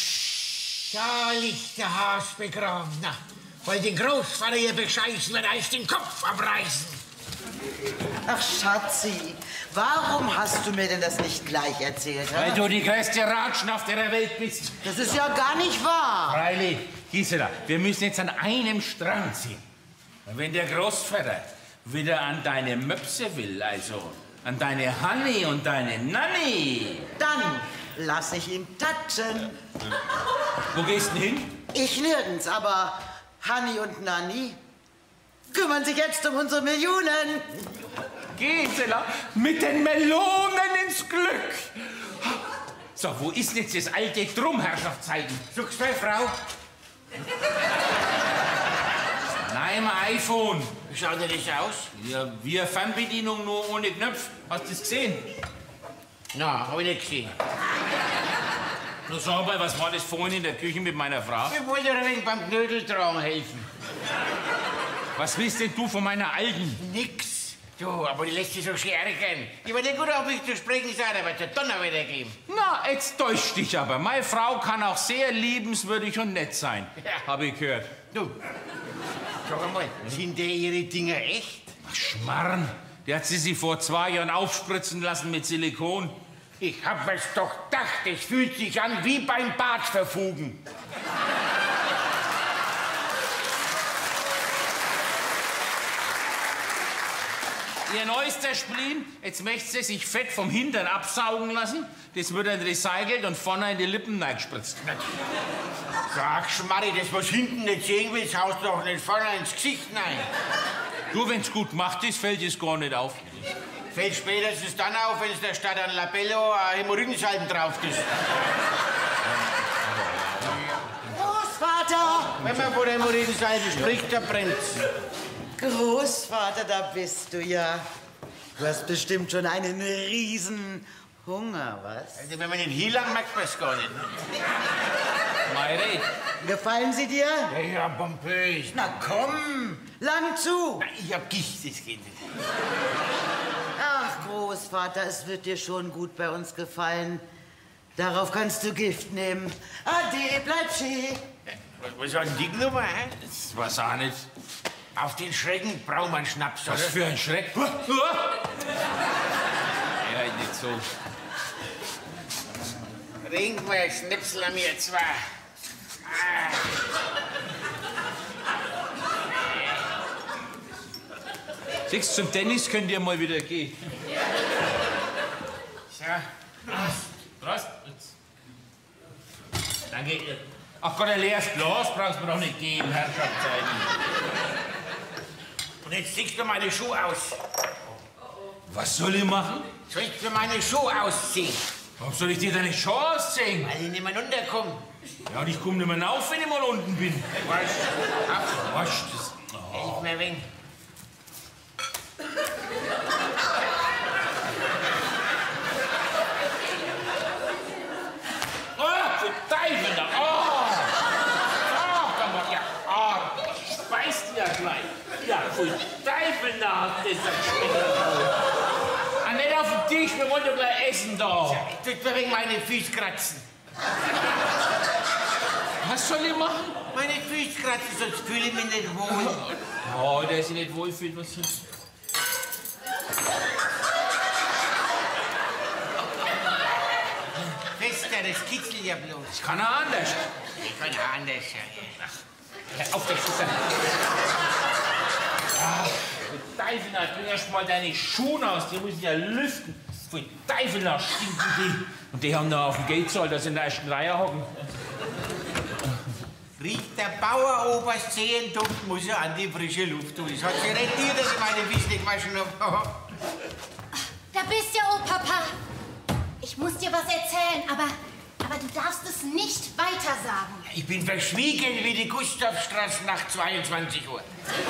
Da liegt der Haas begraben. Na, weil den Großvater hier bescheißen, wird euch den Kopf abreißen. Ach, Schatzi, warum hast du mir denn das nicht gleich erzählt? Weil Hä? du die größte Ratschnaft der Welt bist. Das ist ja gar nicht wahr. Freilich, Gisela, wir müssen jetzt an einem Strang ziehen. Und wenn der Großvater wieder an deine Möpse will, also an deine Hanni und deine Nanni. Dann lass ich ihn tatschen. Wo gehst du hin? Ich nirgends, aber Hanni und Nanni kümmern sich jetzt um unsere Millionen. Gisela, mit den Melonen ins Glück. So, wo ist jetzt das alte Drum-Herrschaftszeiten? Suchst du eine Frau? Nein, mein iPhone. Wie schaut denn das aus? Ja, wie eine Fernbedienung, nur ohne Knopf. Hast du das gesehen? Na, hab ich nicht gesehen. Nur sag mal, was war das vorhin in der Küche mit meiner Frau? Ich wollte dir ein wenig beim Knödeltragen helfen. Was willst denn du von meiner Alten? Nix. Du, aber die lässt sich so schwer ärgern. Die wird nicht gut auf mich zu sprechen sein, aber der Donner wird er geben. Na, jetzt täuscht dich aber. Meine Frau kann auch sehr liebenswürdig und nett sein. Ja. Hab ich gehört. Du, sag einmal, sind der ihre Dinger echt? Ach, Schmarrn. Die hat sie sich vor zwei Jahren aufspritzen lassen mit Silikon. Ich hab es doch gedacht, es fühlt sich an wie beim Badverfugen. Ihr neuester Spleen, jetzt möchte sie sich Fett vom Hintern absaugen lassen. Das wird dann recycelt und vorne in die Lippen reingespritzt. Sag, Schmarri, das, was hinten nicht sehen willst, haust du doch nicht vorne ins Gesicht rein. Du, wenn's gut macht ist, fällt es gar nicht auf. Fällt spätestens dann auf, wenn es der Stadt an Labello ein Hämorrhoidenscheiben drauf ist. Großvater! Wenn man von der Hämorrhoidenscheibe spricht, da brennt's. Großvater, da bist du ja. Du hast bestimmt schon einen riesen Hunger, was? Also, wenn man den hier lang merkt, man es gar nicht. Meire. Gefallen sie dir? Ja, ja, pompös. Na komm, lang zu. Na, ich hab Gicht, das geht nicht. Ach, Großvater, es wird dir schon gut bei uns gefallen. Darauf kannst du Gift nehmen. Ade, bleib schön. Was, was hat denn die Nummer, hä? Das weiß auch nicht. Auf den Schrecken braucht man Schnaps, oder? Was für ein Schreck. Ja, nicht so. Trink mal Schnipsel an mir zwei. Ah. Siehst, zum Tennis könnt ihr mal wieder gehen. So. Prost. Danke. Ach Gott, ein leeres Glas brauchst du mir doch nicht geben, Herrschaftszeiten. Und jetzt ziehst du meine Schuhe aus. Was soll ich machen? Soll ich dir meine Schuhe ausziehen? Warum soll ich dir deine Schuhe ausziehen? Weil ich nicht mehr runterkomme. Ja, und ich komme nicht mehr rauf, wenn ich mal unten bin. Weißt du? Ab. Was? Das... Hilf mir wen. Ah, für Teufel da! Ah! Ah, komm mal, ja. Ah, speist ja gleich. Ja, für Teufel da hat das geschmeckt. Ah, nicht auf den Tisch, wir wollen doch gleich essen da. Tut mir wegen meine Füße kratzen. Was soll ich machen? Meine Füße kratzen, sonst fühle ich mich nicht wohl. Oh, der sich nicht wohlfühlt, was hier. Fester, das kitzelt ja bloß. Das kann er anders. Ich kann ja anders, ja. Hör auf, das ist ein... Ah, für Teufel, na, bring erst mal deine Schuhe aus, die müssen ja lüften. Für Teufel, na, stinken die. Und die haben da auf dem Geldsaal, dass sie in der ersten Reihe hocken. Riecht der Baueroberst Zehenduft, muss er an die frische Luft tun. Es hat sich rentiert, dass ich meine Füße nicht gewaschen habe. Da bist ja, oh Papa. Ich muss dir was erzählen, aber, aber du darfst es nicht weiter sagen. Ich bin verschwiegen wie die Gustavstraße nach zweiundzwanzig Uhr.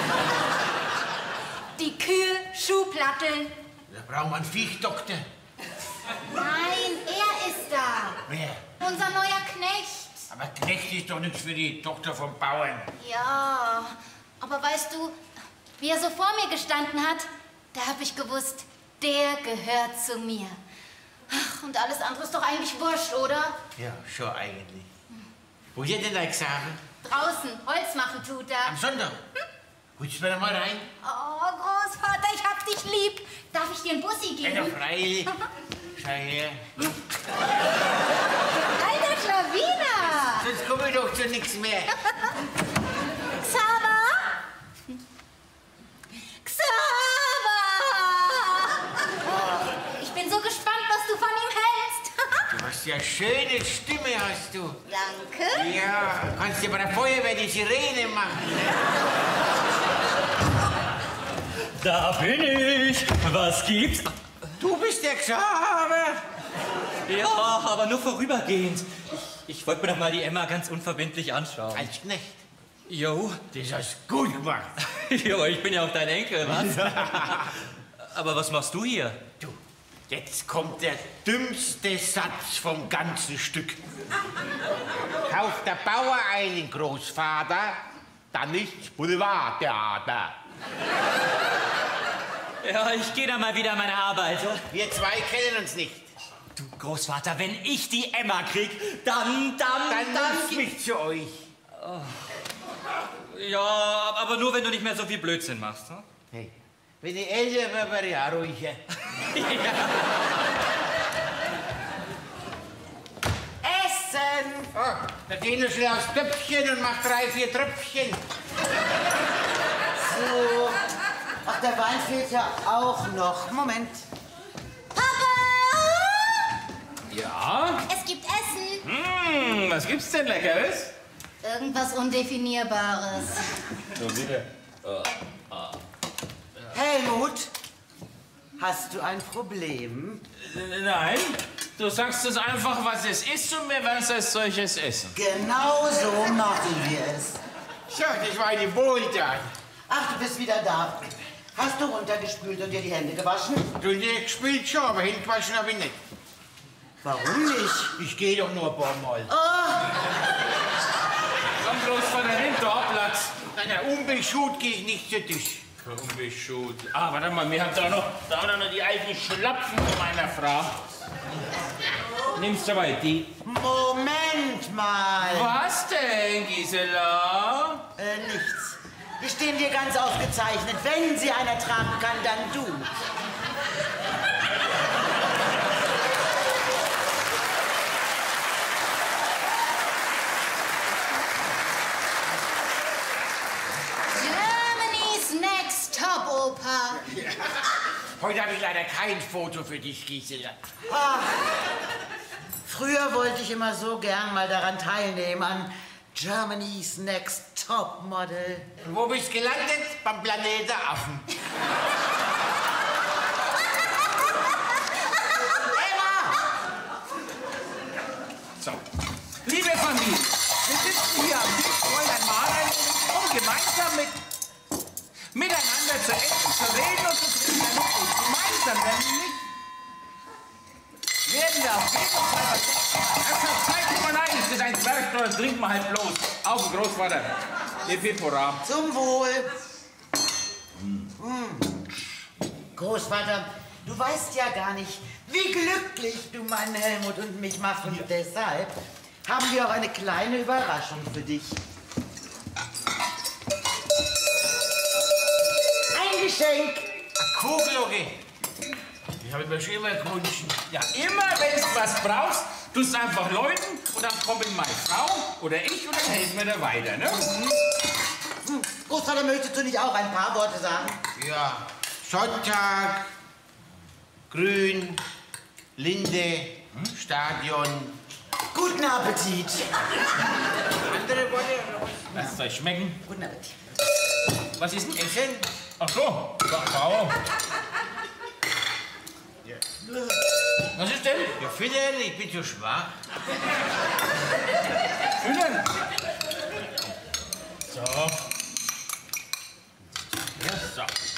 Die Kühe, Schuhplatteln. Da braucht man einen Viechdoktor. Nein, er ist da. Wer? Unser neuer Knecht. Aber Knecht ist doch nichts für die Tochter vom Bauern. Ja, aber weißt du, wie er so vor mir gestanden hat, da habe ich gewusst, der gehört zu mir. Ach, und alles andere ist doch eigentlich wurscht, oder? Ja, schon eigentlich. Wo ist denn dein Examen? Draußen, Holz machen tut er. Am Sonntag. Hm? Willst du mir da mal rein? Oh, Großvater, ich hab dich lieb. Darf ich dir einen Bussi geben? Ja, freilich. Schau her. Alter Schlawiner! Sonst komme ich doch zu nichts mehr. Xaver? Xaver! Oh, ich bin so gespannt, was du von ihm hältst. Du hast ja schöne Stimme, hast du. Danke. Ja, kannst dir bei der Feuerwehr die Sirene machen. Da bin ich. Was gibt's? Du bist der Xaver. Ja, aber nur vorübergehend. Ich, ich wollte mir doch mal die Emma ganz unverbindlich anschauen. Als Knecht. Jo. Das hast du gut gemacht. Jo, ich bin ja auch dein Enkel, was? Aber was machst du hier? Du, jetzt kommt der dümmste Satz vom ganzen Stück. Kauft der Bauer einen Großvater, dann nicht Boulevardtheater. Ja, ich gehe dann mal wieder an meine Arbeit. Wir zwei kennen uns nicht. Du Großvater, wenn ich die Emma krieg, dann, dann, Dann dann... nimmst mich zu euch. Ja, aber nur, wenn du nicht mehr so viel Blödsinn machst. Hm? Hey, Wenn ich älter wäre, wäre ich auch ruhiger. Essen! Oh, da gehen wir schnell aufs Töpfchen und macht drei, vier Tröpfchen. So. Ach, der Wein fehlt ja auch noch. Moment. Ja? Es gibt Essen. Hm, was gibt's denn Leckeres? Irgendwas Undefinierbares. So, bitte. Helmut, hast du ein Problem? Nein, du sagst es einfach, was es ist und wir werden es als solches essen. Genau so machen wir es. So, das war eine Wohltat. Ach, du bist wieder da. Hast du runtergespült und dir die Hände gewaschen? Du, die gespielt schon, aber Hände waschen habe ich nicht. Warum nicht? Ich gehe doch nur ein paar Mal. Komm bloß von der Hinterplatz. Nein, nein, unbeschut gehe ich nicht zu Tisch. Unbeschut. Ah, warte mal, wir haben da noch, da haben wir noch die alten Schlapfen von meiner Frau. Nimmst du mal die. Moment mal. Was denn, Gisela? Äh, nichts. Die stehen dir ganz ausgezeichnet. Wenn sie einer tragen kann, dann du. Germany's Next Top Oper. Heute habe ich leider kein Foto für dich, Gisela. Ah, früher wollte ich immer so gern mal daran teilnehmen, an Germany's Next Top Model. Und wo bist du gelandet? Beim Planeten Affen. So. Liebe Familie, wir sitzen hier am Tisch, wollen ein Mahl einnehmen, um gemeinsam mit, miteinander zu essen, zu reden und zu trinken. Und gemeinsam, nämlich, werden wir auf jeden Fall was essen. Deshalb zeigt mal ein, es ist ein Zwergsteuer, trinkt mal halt bloß. Auf den Großvater. Die Pipora. Zum Wohl. Mm. Großvater, du weißt ja gar nicht, wie glücklich du meinen Helmut und mich machst. Und deshalb haben wir auch eine kleine Überraschung für dich. Ein Geschenk. Eine Kuhglocke. Die habe ich mir schon immer gewünscht. Ja, immer wenn du was brauchst, tust du einfach läuten und dann kommen meine Frau oder ich und dann helfen wir da weiter, ne? Hm. Großvater, möchtest du nicht auch ein paar Worte sagen? Ja, Sonntag, Grün, Linde, hm? Stadion. Guten Appetit. Andere Worte? Lasst es euch schmecken. Guten Appetit. Was ist denn? Essen? Ach so, Frau. Ja. Was ist denn? Ja, füttern, ich bin zu schwach. Füttern. So. Ja, so.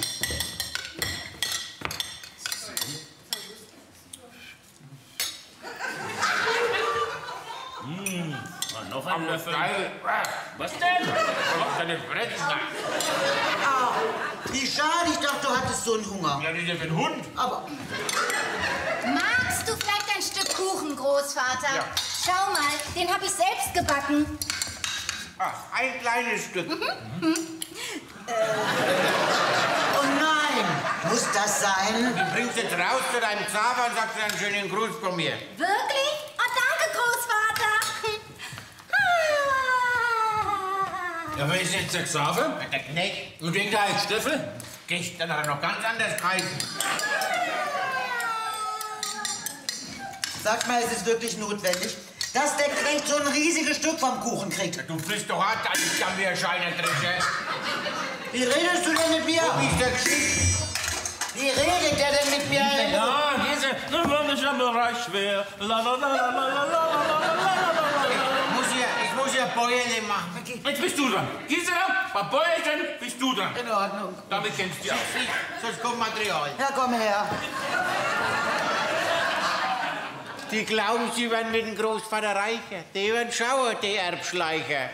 Mmh, noch ein Löffel. Was denn? Was denn? Ah, wie schade, ich dachte, du hattest so einen Hunger. Ja, nicht für den Hund. Aber Magst du vielleicht ein Stück Kuchen, Großvater? Ja. Schau mal, den habe ich selbst gebacken. Ach, ein kleines Stück. Mhm. Mhm. Äh, oh nein, muss das sein? Du bringst jetzt raus zu deinem Xaver und sagst einen schönen Gruß von mir. Wirklich? Oh, danke, Großvater. Ja, wer ist jetzt der Xaver? Der Knecht. Und wegen der Heizstöffel? Gestern hat er noch ganz anders geheißen. Sag mal, ist es wirklich notwendig, dass der Knecht so ein riesiges Stück vom Kuchen kriegt? Du bist doch hart, als ich kann wie ein Scheinerdrescher. Wie redest du denn mit mir? Wo ist der Geschichte? Wie redet der denn mit mir? Ja, diese, das war nicht am Bereich schwer. La la la la la la la la la. Ich muss hier, ich muss hier Bäuerle machen. Jetzt bist du dran. Gisela, bei Bäuerchen bist du dran. In Ordnung. Damit kennst du dich aus. Sonst kommt Material. Ja, komm her. Die glauben, sie werden mit dem Großvater reicher. Die werden schauen, die Erbschleicher.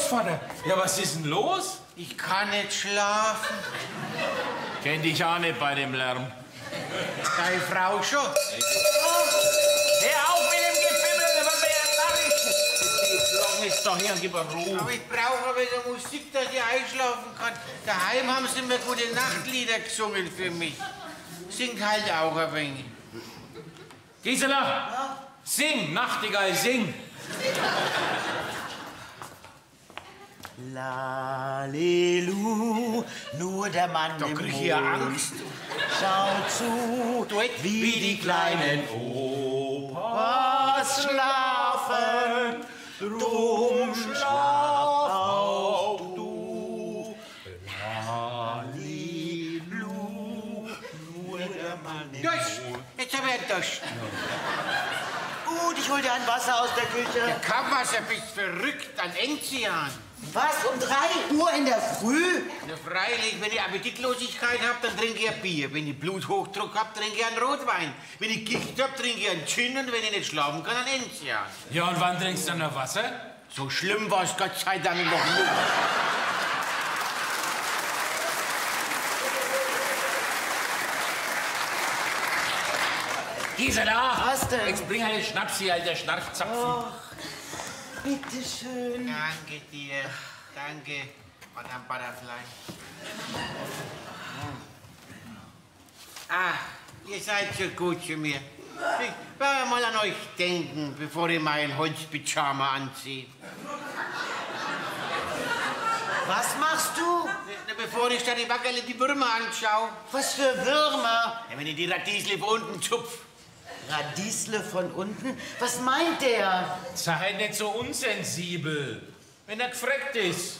Großvater. Ja, was ist denn los? Ich kann nicht schlafen. Kenn dich auch nicht bei dem Lärm. Deine Frau schon. Hör auf mit dem Gefimmel, was mir ja Nachrichten. Die Glocken ist doch hier und gib mir Ruhe. Aber ich brauche wieder Musik, dass ich einschlafen kann. Daheim haben sie mir gute Nachtlieder gesungen für mich. Sing halt auch ein wenig. Gisela, ja? Sing, Nachtigall, sing. Lalelu, nur der Mann da im krieg ich ja Angst. Schaut zu, wie, wie die kleinen Opas schlafen. Drum schlaf auch du. Lalelu, nur der Mann im Durst! Jetzt hab ich Durst. Gut, ich hol dir ein Wasser aus der Küche. Ja, Kaffwasser, bist verrückt an Enzian. Was, um drei Uhr in der Früh? Na freilich, wenn ich Appetitlosigkeit hab, dann trinke ich ein Bier. Wenn ich Bluthochdruck hab, trinke ich einen Rotwein. Wenn ich Gicht hab, trinke ich einen Gin und wenn ich nicht schlafen kann, einen Enzian. Ja, und wann trinkst du dann noch Wasser? So schlimm war's Gott sei Dank noch nicht. Gisela! Was denn? Jetzt bring einen Schnaps hier, alter Schnarchzapfen. Oh, bitteschön. Danke dir. Danke, Madame Butterfly. Ah, ihr seid so gut zu mir. Ich werde mal an euch denken, bevor ich mein Holzpyjama anziehe. Was machst du? Na, bevor ich da die Wackerle die Würmer anschaue. Was für Würmer? Ja, wenn ich die Radiesle von unten zupf. Radiesle von unten? Was meint der? Sei nicht so unsensibel, wenn er gefreckt ist.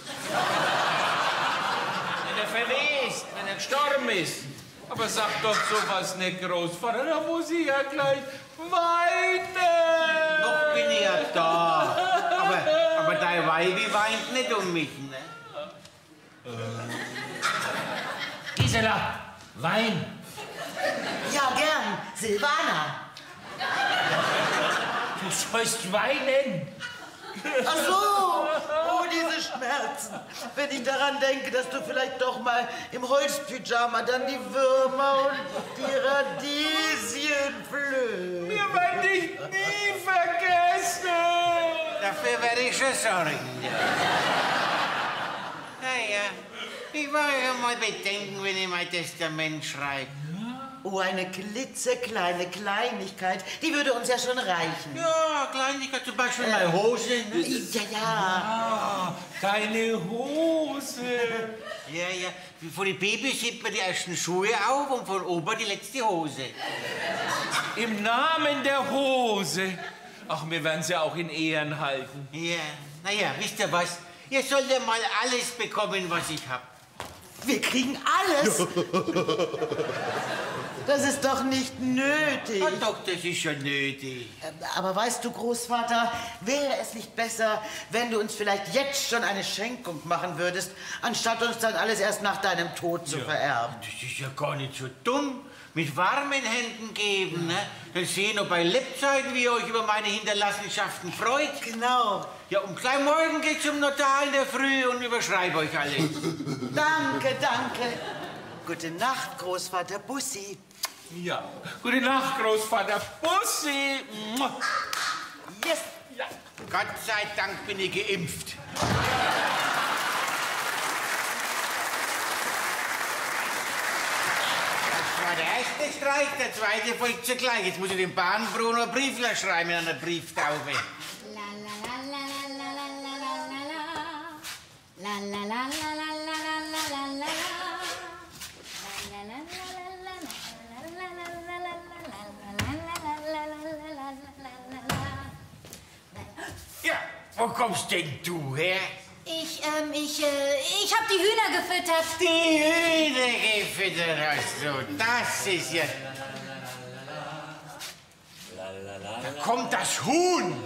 Wenn er verwest, wenn er gestorben ist. Aber sag doch sowas nicht, Großvater, da muss ich ja gleich weinen. Noch bin ich ja da. Aber, aber dein Weibi weint nicht um mich, ne? Gisela, Wein. Ja, gern. Silvana. Du sollst weinen. Ach so. Oh, diese Schmerzen. Wenn ich daran denke, dass du vielleicht doch mal im Holzpyjama dann die Würmer und die Radieschen pflückst. Wir werden dich nie vergessen. Dafür werde ich schon sorgen. Naja, ich war ja mal bedenken, wenn ich mein Testament schreibe. Oh, eine klitzekleine Kleinigkeit, die würde uns ja schon reichen. Ja, Kleinigkeit, zum Beispiel meine Hose. Ne? Ja, ja. Ah, deine Hose. Ja, ja. Von den Babys hebt man die ersten Schuhe auf und von Opa die letzte Hose. Im Namen der Hose. Ach, wir werden sie auch in Ehren halten. Ja, naja, wisst ihr was? Ihr sollt ja mal alles bekommen, was ich hab. Wir kriegen alles. Das ist doch nicht nötig. Ja, doch, das ist schon nötig. Aber weißt du, Großvater, wäre es nicht besser, wenn du uns vielleicht jetzt schon eine Schenkung machen würdest, anstatt uns dann alles erst nach deinem Tod zu ja. vererben? Das ist ja gar nicht so dumm. Mit warmen Händen geben, ne? Dann sehen noch bei Lebzeiten, wie ihr euch über meine Hinterlassenschaften freut. Genau. Ja, um gleich morgen geht's zum Notar in der Früh und überschreibe euch alles. Danke, danke. Gute Nacht, Großvater Bussi. Ja. Gute Nacht, Großvater Bussi. Yes. Ja. Gott sei Dank bin ich geimpft. Das war der erste Streich, der zweite folgt zugleich. Jetzt muss ich dem Bahnbruno einen Briefler schreiben an der Brieftaube. Ja, wo kommst denn du her? Ich, ähm, ich, äh, ich hab die Hühner gefüttert. Die Hühner gefüttert hast du. Das ist ja... Da kommt das Huhn.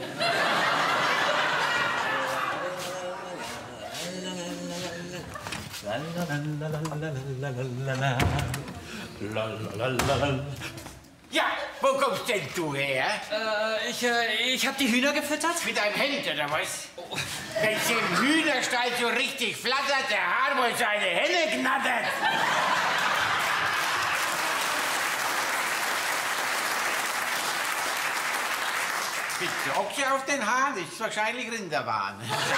Ja, wo kommst denn du her? Äh, ich, äh, ich hab die Hühner gefüttert. Mit deinem Hemd oder was? Oh, Wenn's im Hühnerstall so richtig flattert, der Hahn wohl seine Henne knattert. Bitte Ochse auf den Hahn, das ist wahrscheinlich Rinderwahn.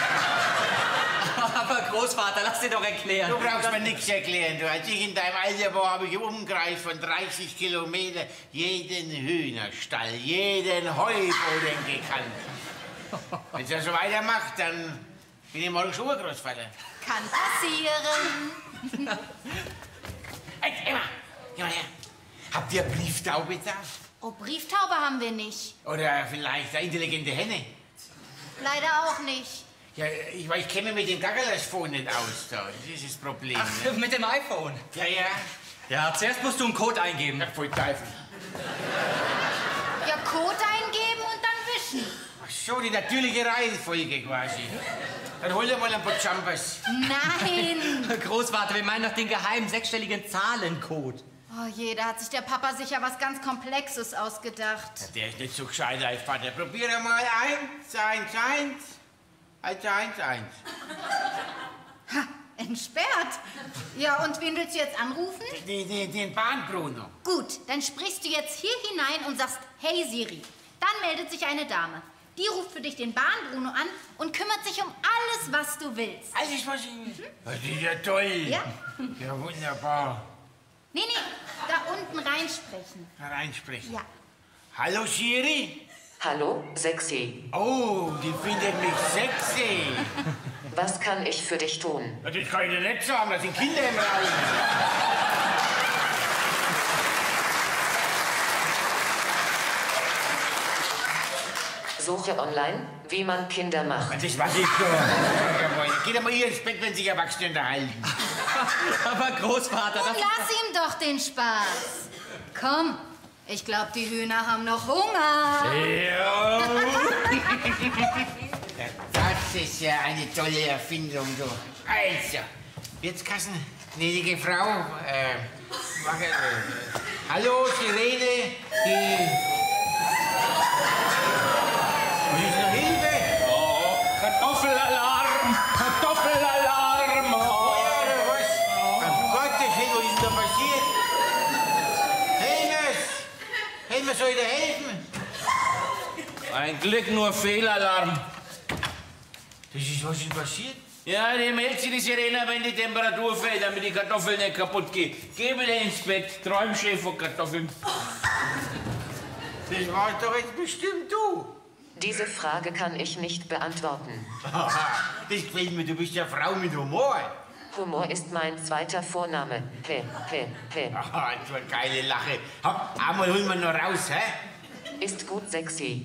Aber Großvater, lass dir doch erklären. Du brauchst mir nichts erklären. Du, als ich in deinem Alter war, habe ich im Umkreis von dreißig Kilometer jeden Hühnerstall, jeden Heuboden gekannt. Wenn ihr so weitermacht, dann bin ich morgen schon Großvater. Kann passieren. Hey, Emma, geh mal her. Habt ihr Brieftaube da? Oh, Brieftaube haben wir nicht. Oder vielleicht eine intelligente Henne? Leider auch nicht. Ja, ich, ich kenne mich mit dem Gaggelasphone nicht aus. Da. Das ist das Problem. Ach, ne? mit dem iPhone? Ja, ja. Ja, zuerst musst du einen Code eingeben. Ja, voll Teufel. Ja, Code eingeben und dann wischen. Ach so, die natürliche Reihenfolge quasi. Dann hol dir mal ein paar Jumpers. Nein. Großvater, wir meinen doch den geheimen sechsstelligen Zahlencode. Oh je, da hat sich der Papa sicher was ganz Komplexes ausgedacht. Der ist nicht so gescheit als Vater. Probier doch mal eins, eins, eins. Eins, eins, eins. Ha, entsperrt. Ja, und wen willst du jetzt anrufen? Den, den, den Bahnbruno. Gut, dann sprichst du jetzt hier hinein und sagst, hey Siri. Dann meldet sich eine Dame. Die ruft für dich den Bahnbruno an und kümmert sich um alles, was du willst. Alles, was ich will. Das ist ja toll. Ja? Ja, wunderbar. Nee, nee, da unten reinsprechen. Da reinsprechen. Ja. Hallo, Siri? Hallo, sexy. Oh, die findet mich sexy. Was kann ich für dich tun? Ja, das kann ich dir nicht sagen, da sind Kinder im Raum. Suche online, wie man Kinder macht. Das weiß ich doch. Geht mal hier ins Bett, wenn sich Erwachsene unterhalten. Aber Großvater, Nun das lass ihm doch den Spaß. Komm, ich glaube, die Hühner haben noch Hunger. Ja. Das ist ja eine tolle Erfindung, du. Also, Wirtskassen, gnädige Frau, äh, mach, äh, hallo, Sirene, die... Was ist noch Hilfe? Oh, Kartoffelalarm! Kartoffelalarm! Oh. Ja, oder was? Um Gottes Willen, was ist denn da passiert? Helmers! Helmers, soll ich dir helfen? Ein Glück nur Fehlalarm. Das ist, was ist passiert? Ja, die meldet sich die Sirene, wenn die Temperatur fällt, damit die Kartoffeln nicht kaputt gehen. Geh wieder ins Bett, träum schön von Kartoffeln. Das warst doch jetzt bestimmt du. Diese Frage kann ich nicht beantworten. Das gefällt mir, du bist ja Frau mit Humor. Humor ist mein zweiter Vorname. He, he, he. Aha, so eine geile Lache. Hopp, einmal holen wir noch raus, hä? Ist gut sexy.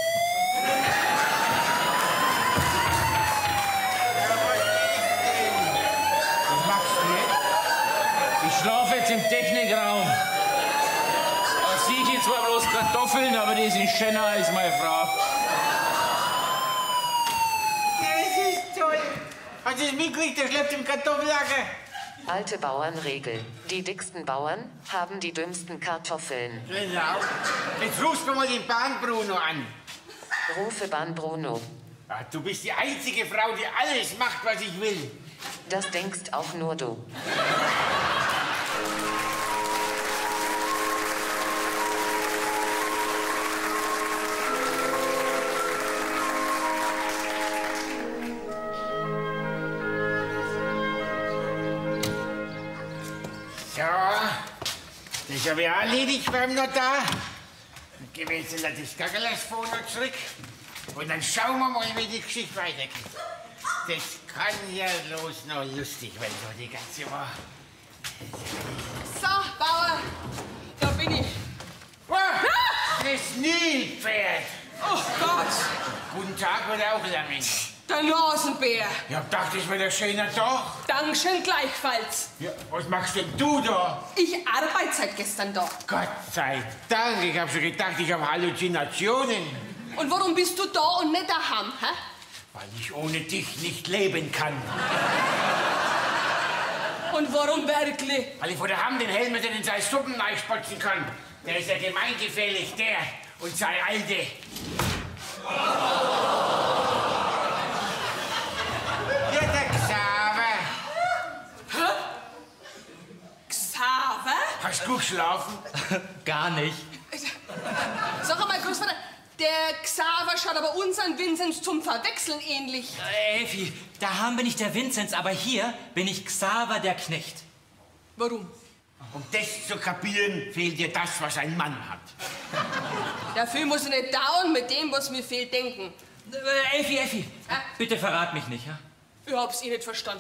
Was machst du jetzt? Ich schlafe jetzt im Technikraum. Da sehe ich jetzt zwar bloß Kartoffeln, aber die sind schöner als meine Frau. Das ist toll. Hast du das mitgekriegt? Der schleppt im Kartoffellager. Alte Bauernregel. Die dicksten Bauern haben die dümmsten Kartoffeln. Genau. Jetzt rufst du mal den Bahnbruno an. Rufe Bahnbruno. Ach, du bist die einzige Frau, die alles macht, was ich will. Das denkst auch nur du. So, das habe ich auch erledigt beim Notar. Dann gebe ich jetzt das Gaggelasphone noch zurück. Und dann schauen wir mal, wie die Geschichte weitergeht. Das kann ja bloß noch lustig werden, so die ganze Woche. So, Bauer, da bin ich. Oh, das Nilpferd. Oh Gott, Guten Tag, oder auch Lammin. der Nasenbär. Ja, dachte ich mir, der schöner doch. Dankeschön gleichfalls. Ja, was machst denn du da? Ich arbeite seit gestern da. Gott sei Dank, ich habe schon gedacht, ich habe Halluzinationen. Und warum bist du da und nicht daheim, hä? Weil ich ohne dich nicht leben kann. Und warum wirklich? Weil ich vor der Hand den Helm mit in seine Suppen reinspotzen kann. Der ist ja gemeingefährlich, der und sein Alte. Hast du gut geschlafen? Gar nicht. Sag mal, Großvater, der Xaver schaut aber unseren Vinzenz zum Verwechseln ähnlich. Äh, Elfi, da haben wir nicht der Vinzenz, aber hier bin ich Xaver der Knecht. Warum? Um das zu kapieren, fehlt dir das, was ein Mann hat. Dafür muss er nicht dauern mit dem, was mir fehlt, denken. Äh, Elfi, Elfi, Ah? bitte verrat mich nicht, ja? Ich hab's eh nicht verstanden.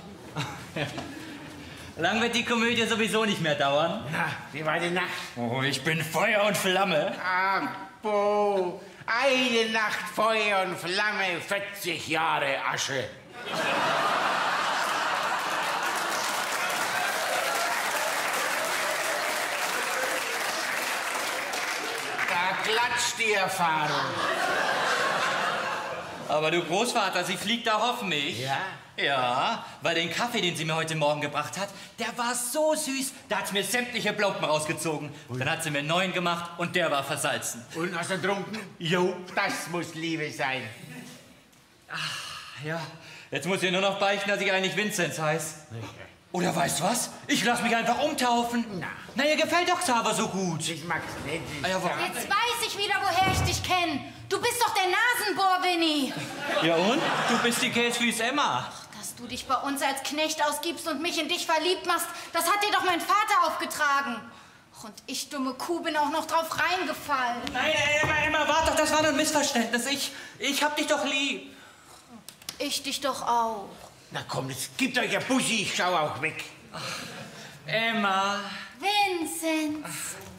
Lang wird die Komödie sowieso nicht mehr dauern. Na, wie war die Nacht? Oh, ich bin Feuer und Flamme. Ach, Bo, eine Nacht Feuer und Flamme, vierzig Jahre Asche. Da klatscht die Erfahrung. Aber du Großvater, sie fliegt da auf mich. Ja? Ja, weil den Kaffee, den sie mir heute Morgen gebracht hat, der war so süß, da hat sie mir sämtliche Plomben rausgezogen. Und dann hat sie mir einen neuen gemacht und der war versalzen. Und hast du getrunken? Jo. Das muss Liebe sein. Ach, ja, jetzt muss ich nur noch beichten, dass ich eigentlich Vinzenz heiß. Oder weißt du was? Ich lass mich einfach umtaufen. Na. Na, ihr gefällt doch Xaver so gut. Ich mag's nicht. Ah, ja, warum? Jetzt weiß ich wieder, woher ich dich kenne. Du bist doch der Nasenbohr, Winnie. Ja und? Du bist die Käsfüß Emma. Dass du dich bei uns als Knecht ausgibst und mich in dich verliebt machst, das hat dir doch mein Vater aufgetragen. Und ich, dumme Kuh, bin auch noch drauf reingefallen. Nein, Emma, Emma, warte doch, das war nur ein Missverständnis. Ich, ich hab dich doch lieb. Ich dich doch auch. Na komm, jetzt gebt euch ein Bussi, ich schau auch weg. Emma. Vinzenz.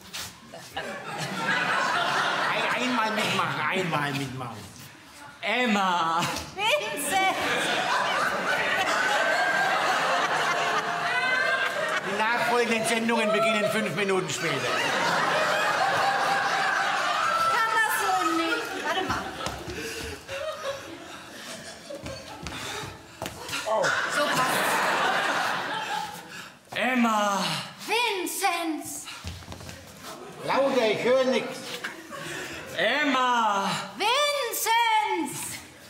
Ein, einmal mitmachen, einmal mitmachen. Emma. Vinzenz. Die nachfolgenden Sendungen beginnen fünf Minuten später. Kann das so nicht. Warte mal. Oh. So passt. Emma. Vinzenz. Lauter, ich höre nichts. Emma. Vinzenz.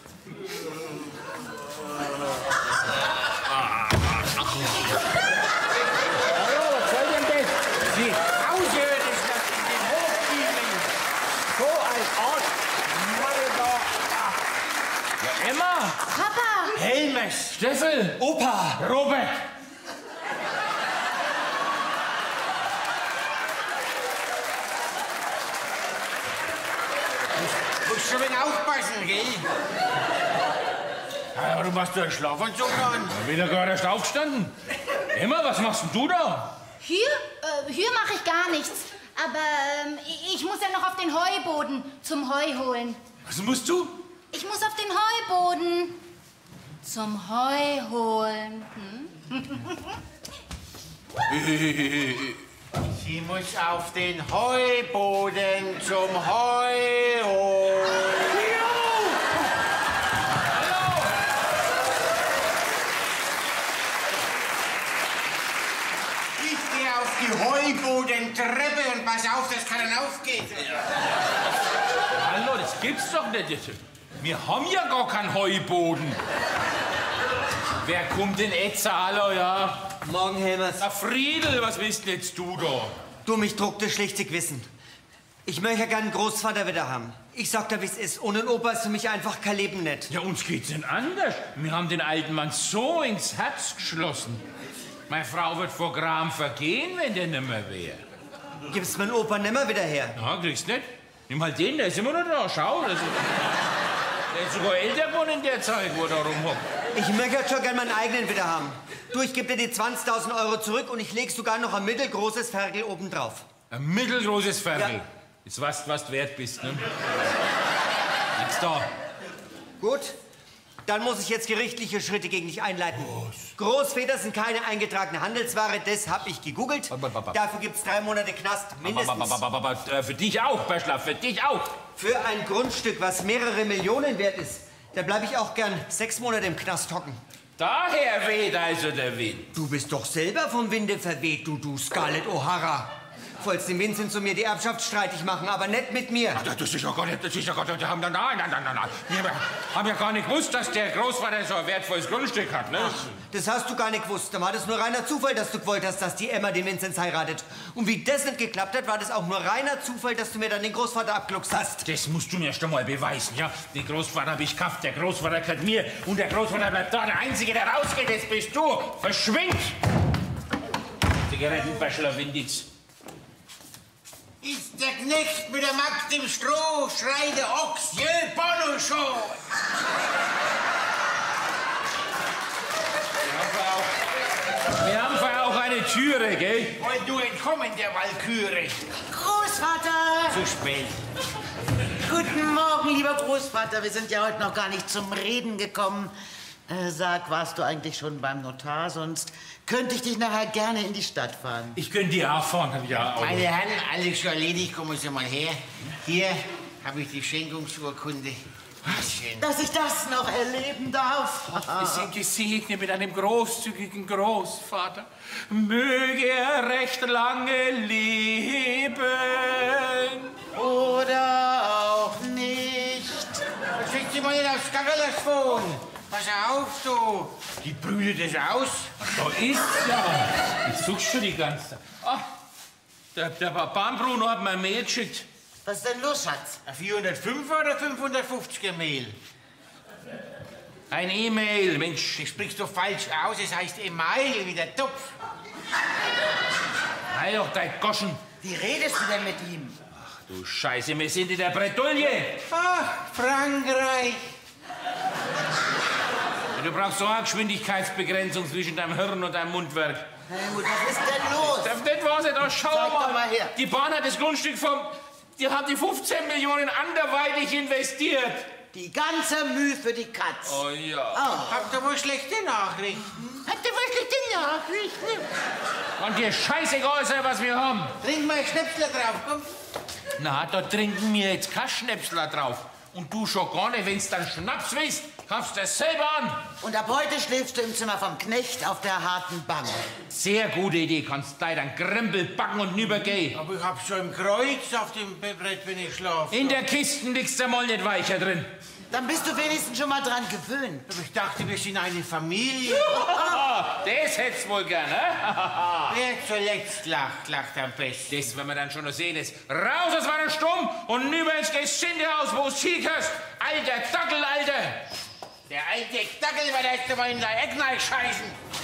Hallo, was soll denn das? Die Außerirdischen, das in den Hochdielen. So ein Ort. Ja, Emma! Papa. Helmes. Steffel! Opa. Robert. Du musst schon ein wenig aufpassen, gell? Ja, warum hast du einen Schlafanzug an? Wieder gerade erst aufgestanden. Emma, was machst denn du da? Hier? Äh, hier mache ich gar nichts. Aber ähm, ich ich muss ja noch auf den Heuboden zum Heu holen. Was musst du? Ich muss auf den Heuboden zum Heu holen. Hm? Sie muss auf den Heuboden zum Heu holen. Ich gehe auf die Heubodentreppe und pass auf, dass keiner aufgeht. Hallo, das gibt's doch nicht. Wir haben ja gar keinen Heuboden. Wer kommt denn jetzt? Hallo, ja? Morgen, Helmers. Na, Friedel, was willst denn jetzt du da? Du, mich druckt das schlichte Gewissen. Ich möchte ja gern einen Großvater wieder haben. Ich sag dir, wie es ist. Ohne einen Opa ist für mich einfach kein Leben nicht. Ja, uns geht's denn anders. Wir haben den alten Mann so ins Herz geschlossen. Meine Frau wird vor Gram vergehen, wenn der nimmer wäre. Gibst meinen Opa nimmer wieder her? Ja, kriegst nicht. Nimm halt den, der ist immer noch da. Schau, das ist, der ist sogar älter geworden in der Zeit, wo er da rumhockt. Ich möchte schon gern meinen eigenen wieder haben. Du, ich gebe dir die zwanzigtausend Euro zurück und ich leg sogar noch ein mittelgroßes Ferkel obendrauf. Ein mittelgroßes Ferkel. Ja. Jetzt weißt du, was du wert bist, ne? Jetzt da. Gut, dann muss ich jetzt gerichtliche Schritte gegen dich einleiten. Großväter sind keine eingetragene Handelsware, das habe ich gegoogelt. Dafür gibt's drei Monate Knast, mindestens. Aber für dich auch, Böschler, für dich auch. Für ein Grundstück, was mehrere Millionen wert ist, da bleibe ich auch gern sechs Monate im Knast hocken. Daher weht also der Wind. Du bist doch selber vom Winde verweht, du, du Scarlett O'Hara. Wolltest den Vincent zu mir die Erbschaft streitig machen, aber nicht mit mir. Ach, das ist ja gar nicht, das ist ja gar nicht, haben, nein, nein, nein, nein, nein. Wir haben ja gar nicht gewusst, dass der Großvater so ein wertvolles Grundstück hat, ne? Ach, das hast du gar nicht gewusst. Dann war das nur reiner Zufall, dass du gewollt hast, dass die Emma den Vincent heiratet. Und wie das nicht geklappt hat, war das auch nur reiner Zufall, dass du mir dann den Großvater abgluckst hast. Das musst du mir erst einmal beweisen, ja? Den Großvater hab ich gekauft, der Großvater gehört mir und der Großvater bleibt da. Der Einzige, der rausgeht, das bist du. Verschwind! Zigarettenbäschler Winditz. Ist der Knecht mit der Magd im Stroh, schreit der Ochs, je Bonno schon. Wir haben vorher auch eine Türe, gell? Wollt du entkommen, der Walküre? Großvater! Zu spät. Guten Morgen, lieber Großvater. Wir sind ja heute noch gar nicht zum Reden gekommen. Äh, sag, warst du eigentlich schon beim Notar? Sonst könnte ich dich nachher gerne in die Stadt fahren. Ich könnte dir auch fahren, ja. Auch. Meine Herren, alles schon erledigt, kommen Sie mal her. Hier habe ich die Schenkungsurkunde. Dass ich das noch erleben darf. Wir sind gesegnet mit einem großzügigen Großvater. Möge er recht lange leben. Oder auch nicht. Schick Sie mal nicht aufs Telefon. Pass auf, du. Die brütet es aus. Da ist ja. Ich such schon die ganze Zeit. Ah, der, der Bahnbruno hat mir ein Mail geschickt. Was ist denn los, Schatz? Ein vierhundertfünf oder fünfhundertfünfziger Mail? Ein E-Mail, Mensch. Das sprichst du falsch aus. Es heißt Email wie der Topf. Halt doch dein Goschen. Wie redest du denn mit ihm? Ach du Scheiße, wir sind in der Bretouille. Ach, Frankreich. Du brauchst so eine Geschwindigkeitsbegrenzung zwischen deinem Hirn und deinem Mundwerk. Helmut, was ist denn los? Das nicht was, da schau Zeig mal. doch mal her. Die Bahn hat das Grundstück vom... Die hat die fünfzehn Millionen anderweitig investiert. Die ganze Mühe für die Katz. Oh ja. Oh. Habt ihr wohl schlechte Nachrichten? Habt ihr wohl schlechte Nachrichten? Und dir scheißegal sei, was wir haben. Trink mal Schnäpsler drauf, komm. Na, da trinken wir jetzt kein Schnäpsler drauf. Und du schon gar nicht, wenn's dann Schnaps willst, kaufst du das selber an. Und ab heute schläfst du im Zimmer vom Knecht auf der harten Bank. Sehr gute Idee, kannst gleich dann Krempel backen und rübergehen. Aber ich hab schon im Kreuz auf dem Brett, wenn ich schlafe. In der Kiste liegst du mal nicht weicher drin. Dann bist du wenigstens schon mal dran gewöhnt. Aber ich dachte, wir sind eine Familie. Das hätt's wohl gern, ne? Wer zuletzt lacht, lacht am besten. Das werden wir dann schon noch sehen. Ist raus aus meinem Stumm und rüber ins Gesindehaus, wo es hiekst. Alter Dackel, Alter. Der alte Dackel wird erst mal in der Ecknei scheißen.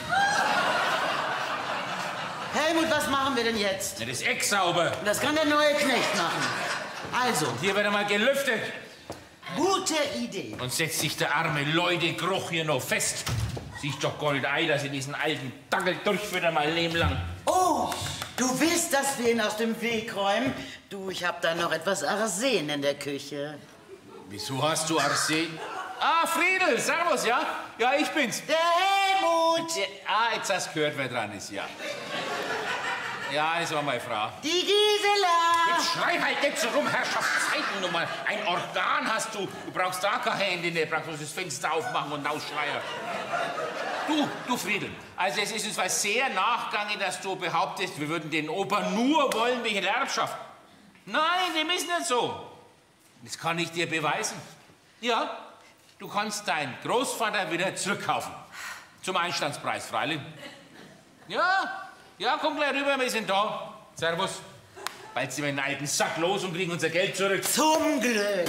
Helmut, was machen wir denn jetzt? Das Eck sauber. Das kann der neue Knecht machen. Also, Hier wird mal gelüftet. gute Idee. Und setzt sich der arme Leute Kroch hier noch fest. Siehst doch Gold Ei, dass sie diesen alten Dackel durchfüttern mal Leben lang. Oh, du willst, dass wir ihn aus dem Weg räumen? Du, ich hab da noch etwas Arsen in der Küche. Wieso hast du Arsen? Ah, Friedel, servus, ja? Ja, ich bin's. Der Helmut! Ah, jetzt hast du gehört, wer dran ist, ja. Ja, das war meine Frau. Die Gisela! Jetzt schrei halt nicht so rum, Herrschaftszeitennummer. Ein Organ hast du. Du brauchst da keine Hände, du brauchst bloß das Fenster aufmachen und ausschreien. Du, du Friedel, also es ist uns was sehr nachgegangen, dass du behauptest, wir würden den Opa nur wollen wegen der Erbschaft. Nein, dem ist nicht so. Das kann ich dir beweisen. Ja, du kannst deinen Großvater wieder zurückkaufen. Zum Einstandspreis, freilich. Ja, ja, komm gleich rüber, wir sind da. Servus. Bald sind wir den alten Sack los und kriegen unser Geld zurück. Zum Glück!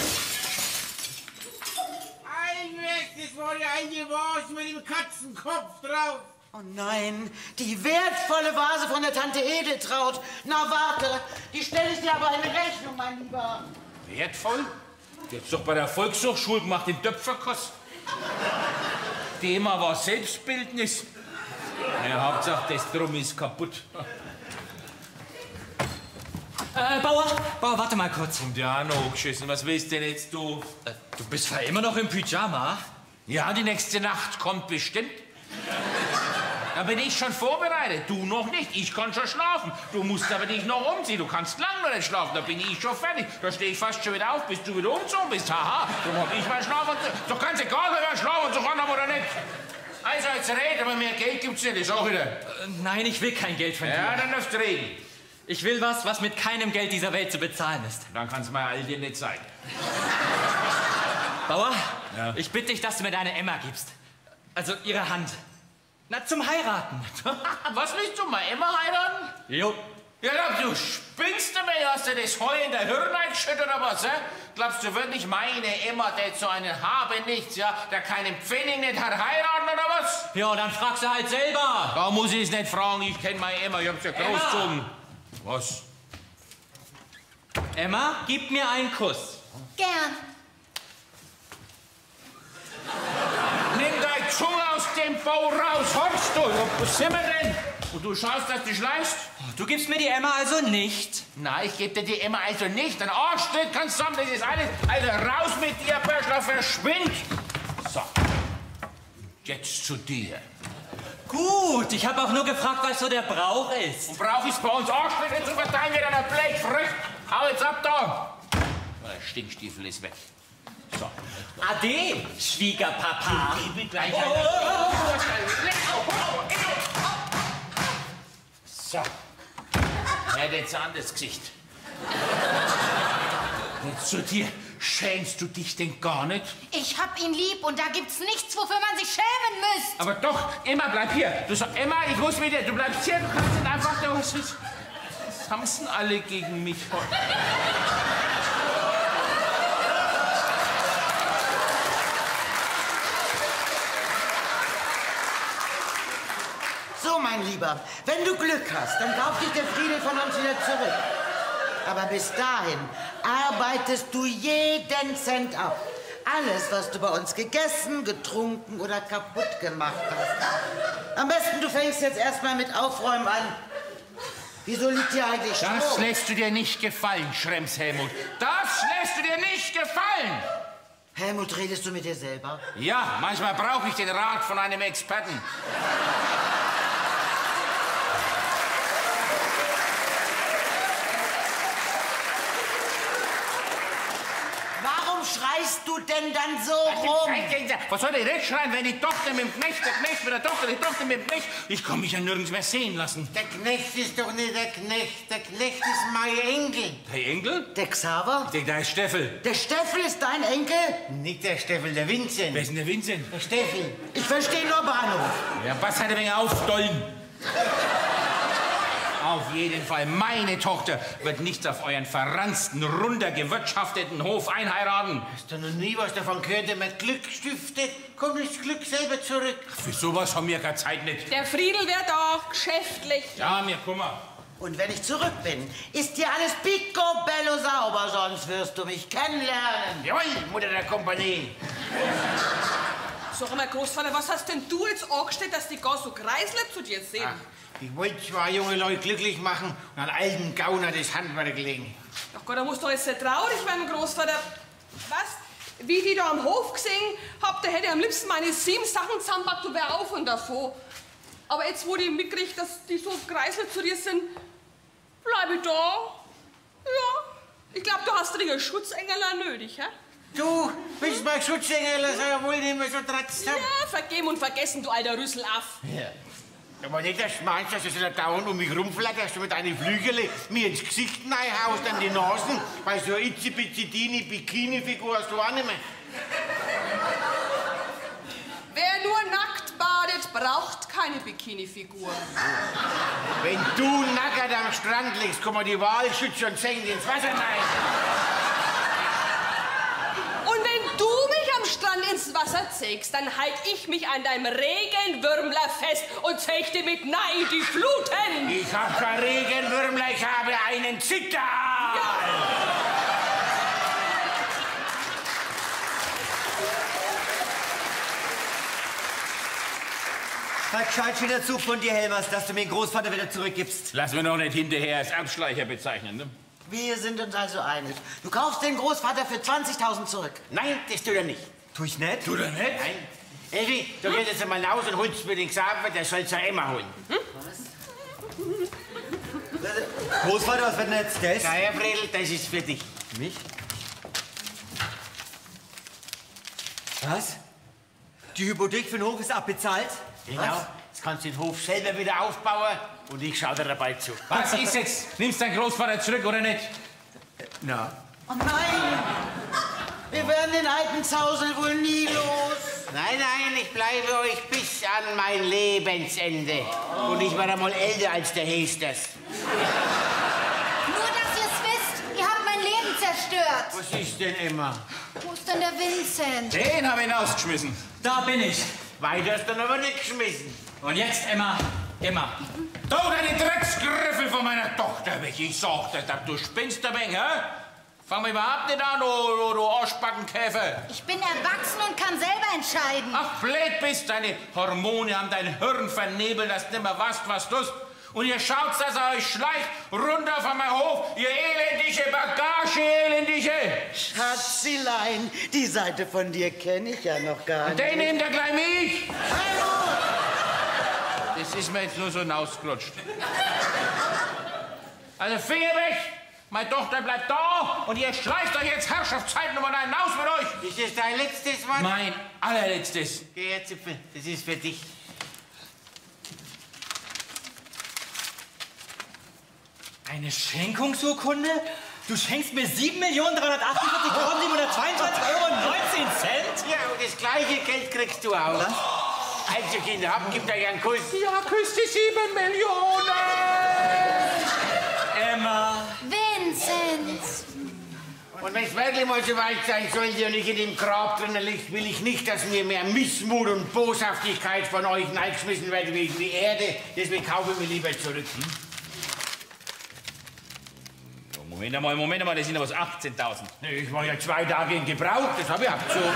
Das war ja eine Vase mit dem Katzenkopf drauf. Oh nein, die wertvolle Vase von der Tante Edeltraut. Na warte, die stelle ich dir aber in Rechnung, mein Lieber. Wertvoll? Die hat's doch bei der Volkshochschule gemacht, den Töpferkurs. Thema war Selbstbildnis. Ja, Hauptsache, das Drum ist kaputt. Äh, Bauer, Bauer, warte mal kurz. Und ja, noch geschissen. Was willst denn jetzt du? Äh, du bist ja immer noch im Pyjama. Ja, die nächste Nacht kommt bestimmt. Da bin ich schon vorbereitet. Du noch nicht. Ich kann schon schlafen. Du musst aber dich noch umziehen. Du kannst lang noch nicht schlafen. Da bin ich schon fertig. Da stehe ich fast schon wieder auf, bis du wieder umgezogen bist. Haha. Darum hab ich mal schlafen. Doch ganz egal, ob er schlafen so kann oder nicht. Also, jetzt red, aber mehr Geld gibt's nicht. Das auch wieder. Äh, nein, ich will kein Geld von dir. Ja, dann darfst du reden. Ich will was, was mit keinem Geld dieser Welt zu bezahlen ist. Dann kann's mir all dir nicht sein. Bauer, ja. ich bitte dich, dass du mir deine Emma gibst. Also ihre Hand. Na, zum Heiraten. Was willst du mal, Emma heiraten? Jo. Ja, glaub, du spinnst du mir, hast du das Heu in der Hirn eingeschüttet oder was, hä? Glaubst du wirklich, meine Emma, der so einen habe nichts, ja, der keinen Pfennig nicht hat, heiraten oder was? Ja, dann fragst du halt selber. Da muss ich es nicht fragen, ich kenne meine Emma, ich hab's ja großgezogen. Was? Emma, gib mir einen Kuss. Gern. Nimm deine Zunge aus dem Bau raus, horchst du? Was sind wir denn? Und du schaust, dass du schleichst? Du gibst mir die Emma also nicht? Nein, ich geb dir die Emma also nicht. Ein Arschtritt kannst du haben, das ist alles. Also raus mit dir, Böschler, verschwind! So. Jetzt zu dir. Gut, ich habe auch nur gefragt, was so der Brauch ist. Und Brauch ist bei uns Arschtritte zu verteilen wie einer Blechfrücht. Hau jetzt ab da! Der Stinkstiefel ist weg. So. Ade, Schwiegerpapa. Ich bin gleich ein... So. Er hat jetzt ein anderes Gesicht. Jetzt zu dir. Schämst du dich denn gar nicht? Ich hab ihn lieb und da gibt's nichts, wofür man sich schämen müsste. Aber doch, Emma, bleib hier. Du sag, Emma, ich muss mit dir. Du bleibst hier, du kannst nicht einfach... Das, ist, das haben sie alle gegen mich heute. So, mein Lieber, wenn du Glück hast, dann kauft dich der Friedel von uns wieder zurück. Aber bis dahin arbeitest du jeden Cent ab. Alles, was du bei uns gegessen, getrunken oder kaputt gemacht hast. Am besten, du fängst jetzt erstmal mit Aufräumen an. Wieso liegt hier eigentlich Stroh? Das lässt du dir nicht gefallen, Schrems Helmut. Das lässt du dir nicht gefallen. Helmut, redest du mit dir selber? Ja, manchmal brauche ich den Rat von einem Experten. Warum schreist du denn dann so rum? Was soll ich jetzt schreien, wenn die Tochter mit dem Knecht, der Knecht mit der Tochter, die Tochter mit dem Knecht? Ich kann mich ja nirgends mehr sehen lassen. Der Knecht ist doch nicht der Knecht. Der Knecht ist mein Enkel. Der Enkel? Der Xaver? Ich denke, da ist Steffel. Der Steffel ist dein Enkel? Nicht der Steffel, der Vincent. Wer ist denn der Vincent? Der Steffel. Ich verstehe nur Bahnhof. Ja, was hat er wegen aufdollen? Auf jeden Fall, meine Tochter wird nicht auf euren verranzten, runtergewirtschafteten Hof einheiraten. Hast du noch nie was davon gehört, der mit Glück stiftet? Kommt das Glück selber zurück. Für sowas haben wir keine Zeit nicht. Der Friedel wird da geschäftlich. Ja, mir Kummer. Und wenn ich zurück bin, ist dir alles picobello sauber, sonst wirst du mich kennenlernen. Jawohl, Mutter der Kompanie. Sag mal, Großvater, was hast denn du jetzt angestellt, dass die gar so Kreisler zu dir sehen? Ach, ich wollte zwei junge Leute glücklich machen und einen alten Gauner das Handwerk legen. Ach Gott, da musst du jetzt sehr traurig werden, Großvater. Was? Wie die da am Hof gesehen habt, da hätte ich am liebsten meine sieben Sachen zusammenpackt und wär auf und davon. Aber jetzt, wo die mitkriegt, dass die so Kreisler zu dir sind, bleib ich da. Ja. Ich glaube, du hast dringend Schutzengel nötig, hä? Du bist mein Schutzengel, das soll ja wohl nicht mehr so tratzt haben. Ja, vergeben und vergessen, du alter Rüsselaff. Ja. Aber nicht, dass du meinst, dass du so dauernd um mich rumflatterst, du mit deinen Flügeln mir ins Gesicht reinhaust, an die Nasen, weil so eine itzi-bitzi-dini-Bikini-Figur hast du auch nicht mehr. Wer nur nackt badet, braucht keine Bikini-Figur. Wenn du nackert am Strand liegst, kommen die Walschützer und senken ins Wasser rein. Und wenn du mich am Strand ins Wasser zägst, dann halt ich mich an deinem Regenwürmler fest und zeig dir mit Nein die Fluten. Ich hab kein Regenwürmler, ich habe einen Zitter. Ja. Verscheid wieder zu von dir, Helmers, dass du mir den Großvater wieder zurückgibst. Lass mir noch nicht hinterher als Abschleicher bezeichnen, ne? Wir sind uns also einig. Du kaufst den Großvater für zwanzigtausend zurück. Nein, das tut er nicht. Tu ich nicht? Du doch nicht? Nein. Elfi, du gehst jetzt einmal raus und holst mir den Xaver, der soll zur Emma holen. Hm? Großvater, was wird denn jetzt das? Ja, Herr Fredel, das ist für dich. Mich? Was? Die Hypothek für den Hof ist abbezahlt? Genau. Was? Jetzt kannst du den Hof selber wieder aufbauen und ich schau dir dabei zu. Was ist jetzt? Nimmst du deinen Großvater zurück oder nicht? Na? Oh nein! Wir werden den alten Zausel wohl nie los. Nein, nein, ich bleibe euch bis an mein Lebensende. Und ich war einmal älter als der Hesters. Nur, dass ihr es wisst, ihr habt mein Leben zerstört. Was ist denn immer? Wo ist denn der Vincent? Den habe ich hinausgeschmissen. Da bin ich. Weiter hast du dann aber nicht geschmissen. Und jetzt, Emma, immer. Du, deine Drecksgriffel von meiner Tochter weg. Ich sag dir, du spinnst ein wenig, hä? Fang mich überhaupt nicht an, du, du, du Arschbackenkäfer. Ich bin erwachsen und kann selber entscheiden. Ach, blöd bist, deine Hormone haben dein Hirn vernebelt, dass du nicht mehr weißt, was du tust. Und ihr schaut, dass er euch schleicht runter von meinem Hof, ihr elendige Bagage, elendige. Schatzilein, die Seite von dir kenne ich ja noch gar Und nicht. den nehmt ihr gleich mich. Hallo! Das ist mir jetzt nur so hinausgerutscht. Also Finger weg. Meine Tochter bleibt da und ihr schleicht euch jetzt Herrschaftszeiten über einen Haus mit euch. Ist das dein letztes Wort? Mein allerletztes. Geh her, Zipfel, das ist für dich. Eine Schenkungsurkunde? Du schenkst mir sieben Millionen dreihundertachtundvierzigtausendsiebenhundertzweiundzwanzig Euro und neunzehn Cent? Ja, und das gleiche Geld kriegst du auch. Was? Also, Kinder, habt, gebt euch einen Kuss. Ja, küsst die sieben Millionen. Emma. Vincent. Und wenn es wirklich mal so weit sein sollte und ich in dem Grab drinnen liege, will ich nicht, dass mir mehr Missmut und Boshaftigkeit von euch neigeschmissen wird wegen die Erde. Deswegen kaufe ich mir lieber zurück. Hm? Moment einmal, Moment einmal, das sind aber achtzehntausend. Ich war ja zwei Tage in Gebrauch, das habe ich abgezogen.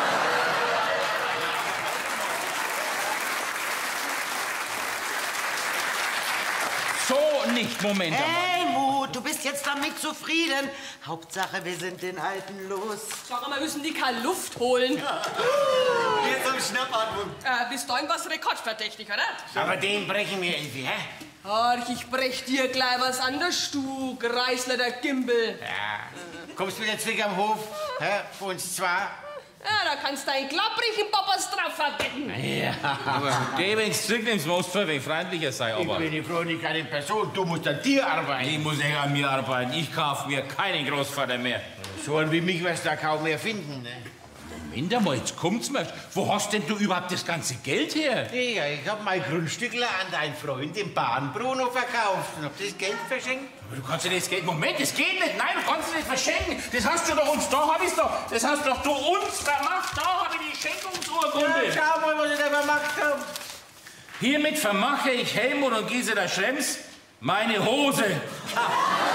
So nicht, Moment einmal. Helmut, du bist jetzt damit zufrieden. Hauptsache, wir sind den Alten los. Sag mal, müssen die keine Luft holen. Ja. Jetzt am Schnappatmung. Äh, bis dahin war's rekordverdächtig, oder? Aber den brechen wir, Elfi, hä? Ach, ich brech dir gleich was an der Stug, Reißler der Gimbel. Ja. Kommst wieder zurück am Hof, hä? Für uns zwei. Ja, da kannst du einen klapprigen Papas drauf vergessen. Ja. Aber geh, wenn du zurücknimmst, musst du ein freundlicher sein, Ich aber... bin die Freundin, keine Person, du musst an dir arbeiten. Ich muss nicht an mir arbeiten. Ich kaufe mir keinen Großvater mehr. So einen wie mich wirst du da kaum mehr finden, ne? Moment einmal, jetzt kommt's mir. Wo hast denn du überhaupt das ganze Geld her? Ja, ich hab mein Grundstückler an deinen Freund, den Bahn Bruno, verkauft und hab das Geld verschenkt. Aber du kannst ja das Geld... Moment, das geht nicht. Nein, du kannst es nicht verschenken. Das hast du doch uns... Da hab ich's doch. Das hast doch du uns vermacht. Da hab ich die Schenkungsurkunde. Ja, schau mal, was ich da vermacht hab. Hiermit vermache ich Helmut und Gisela Schrems meine Hose.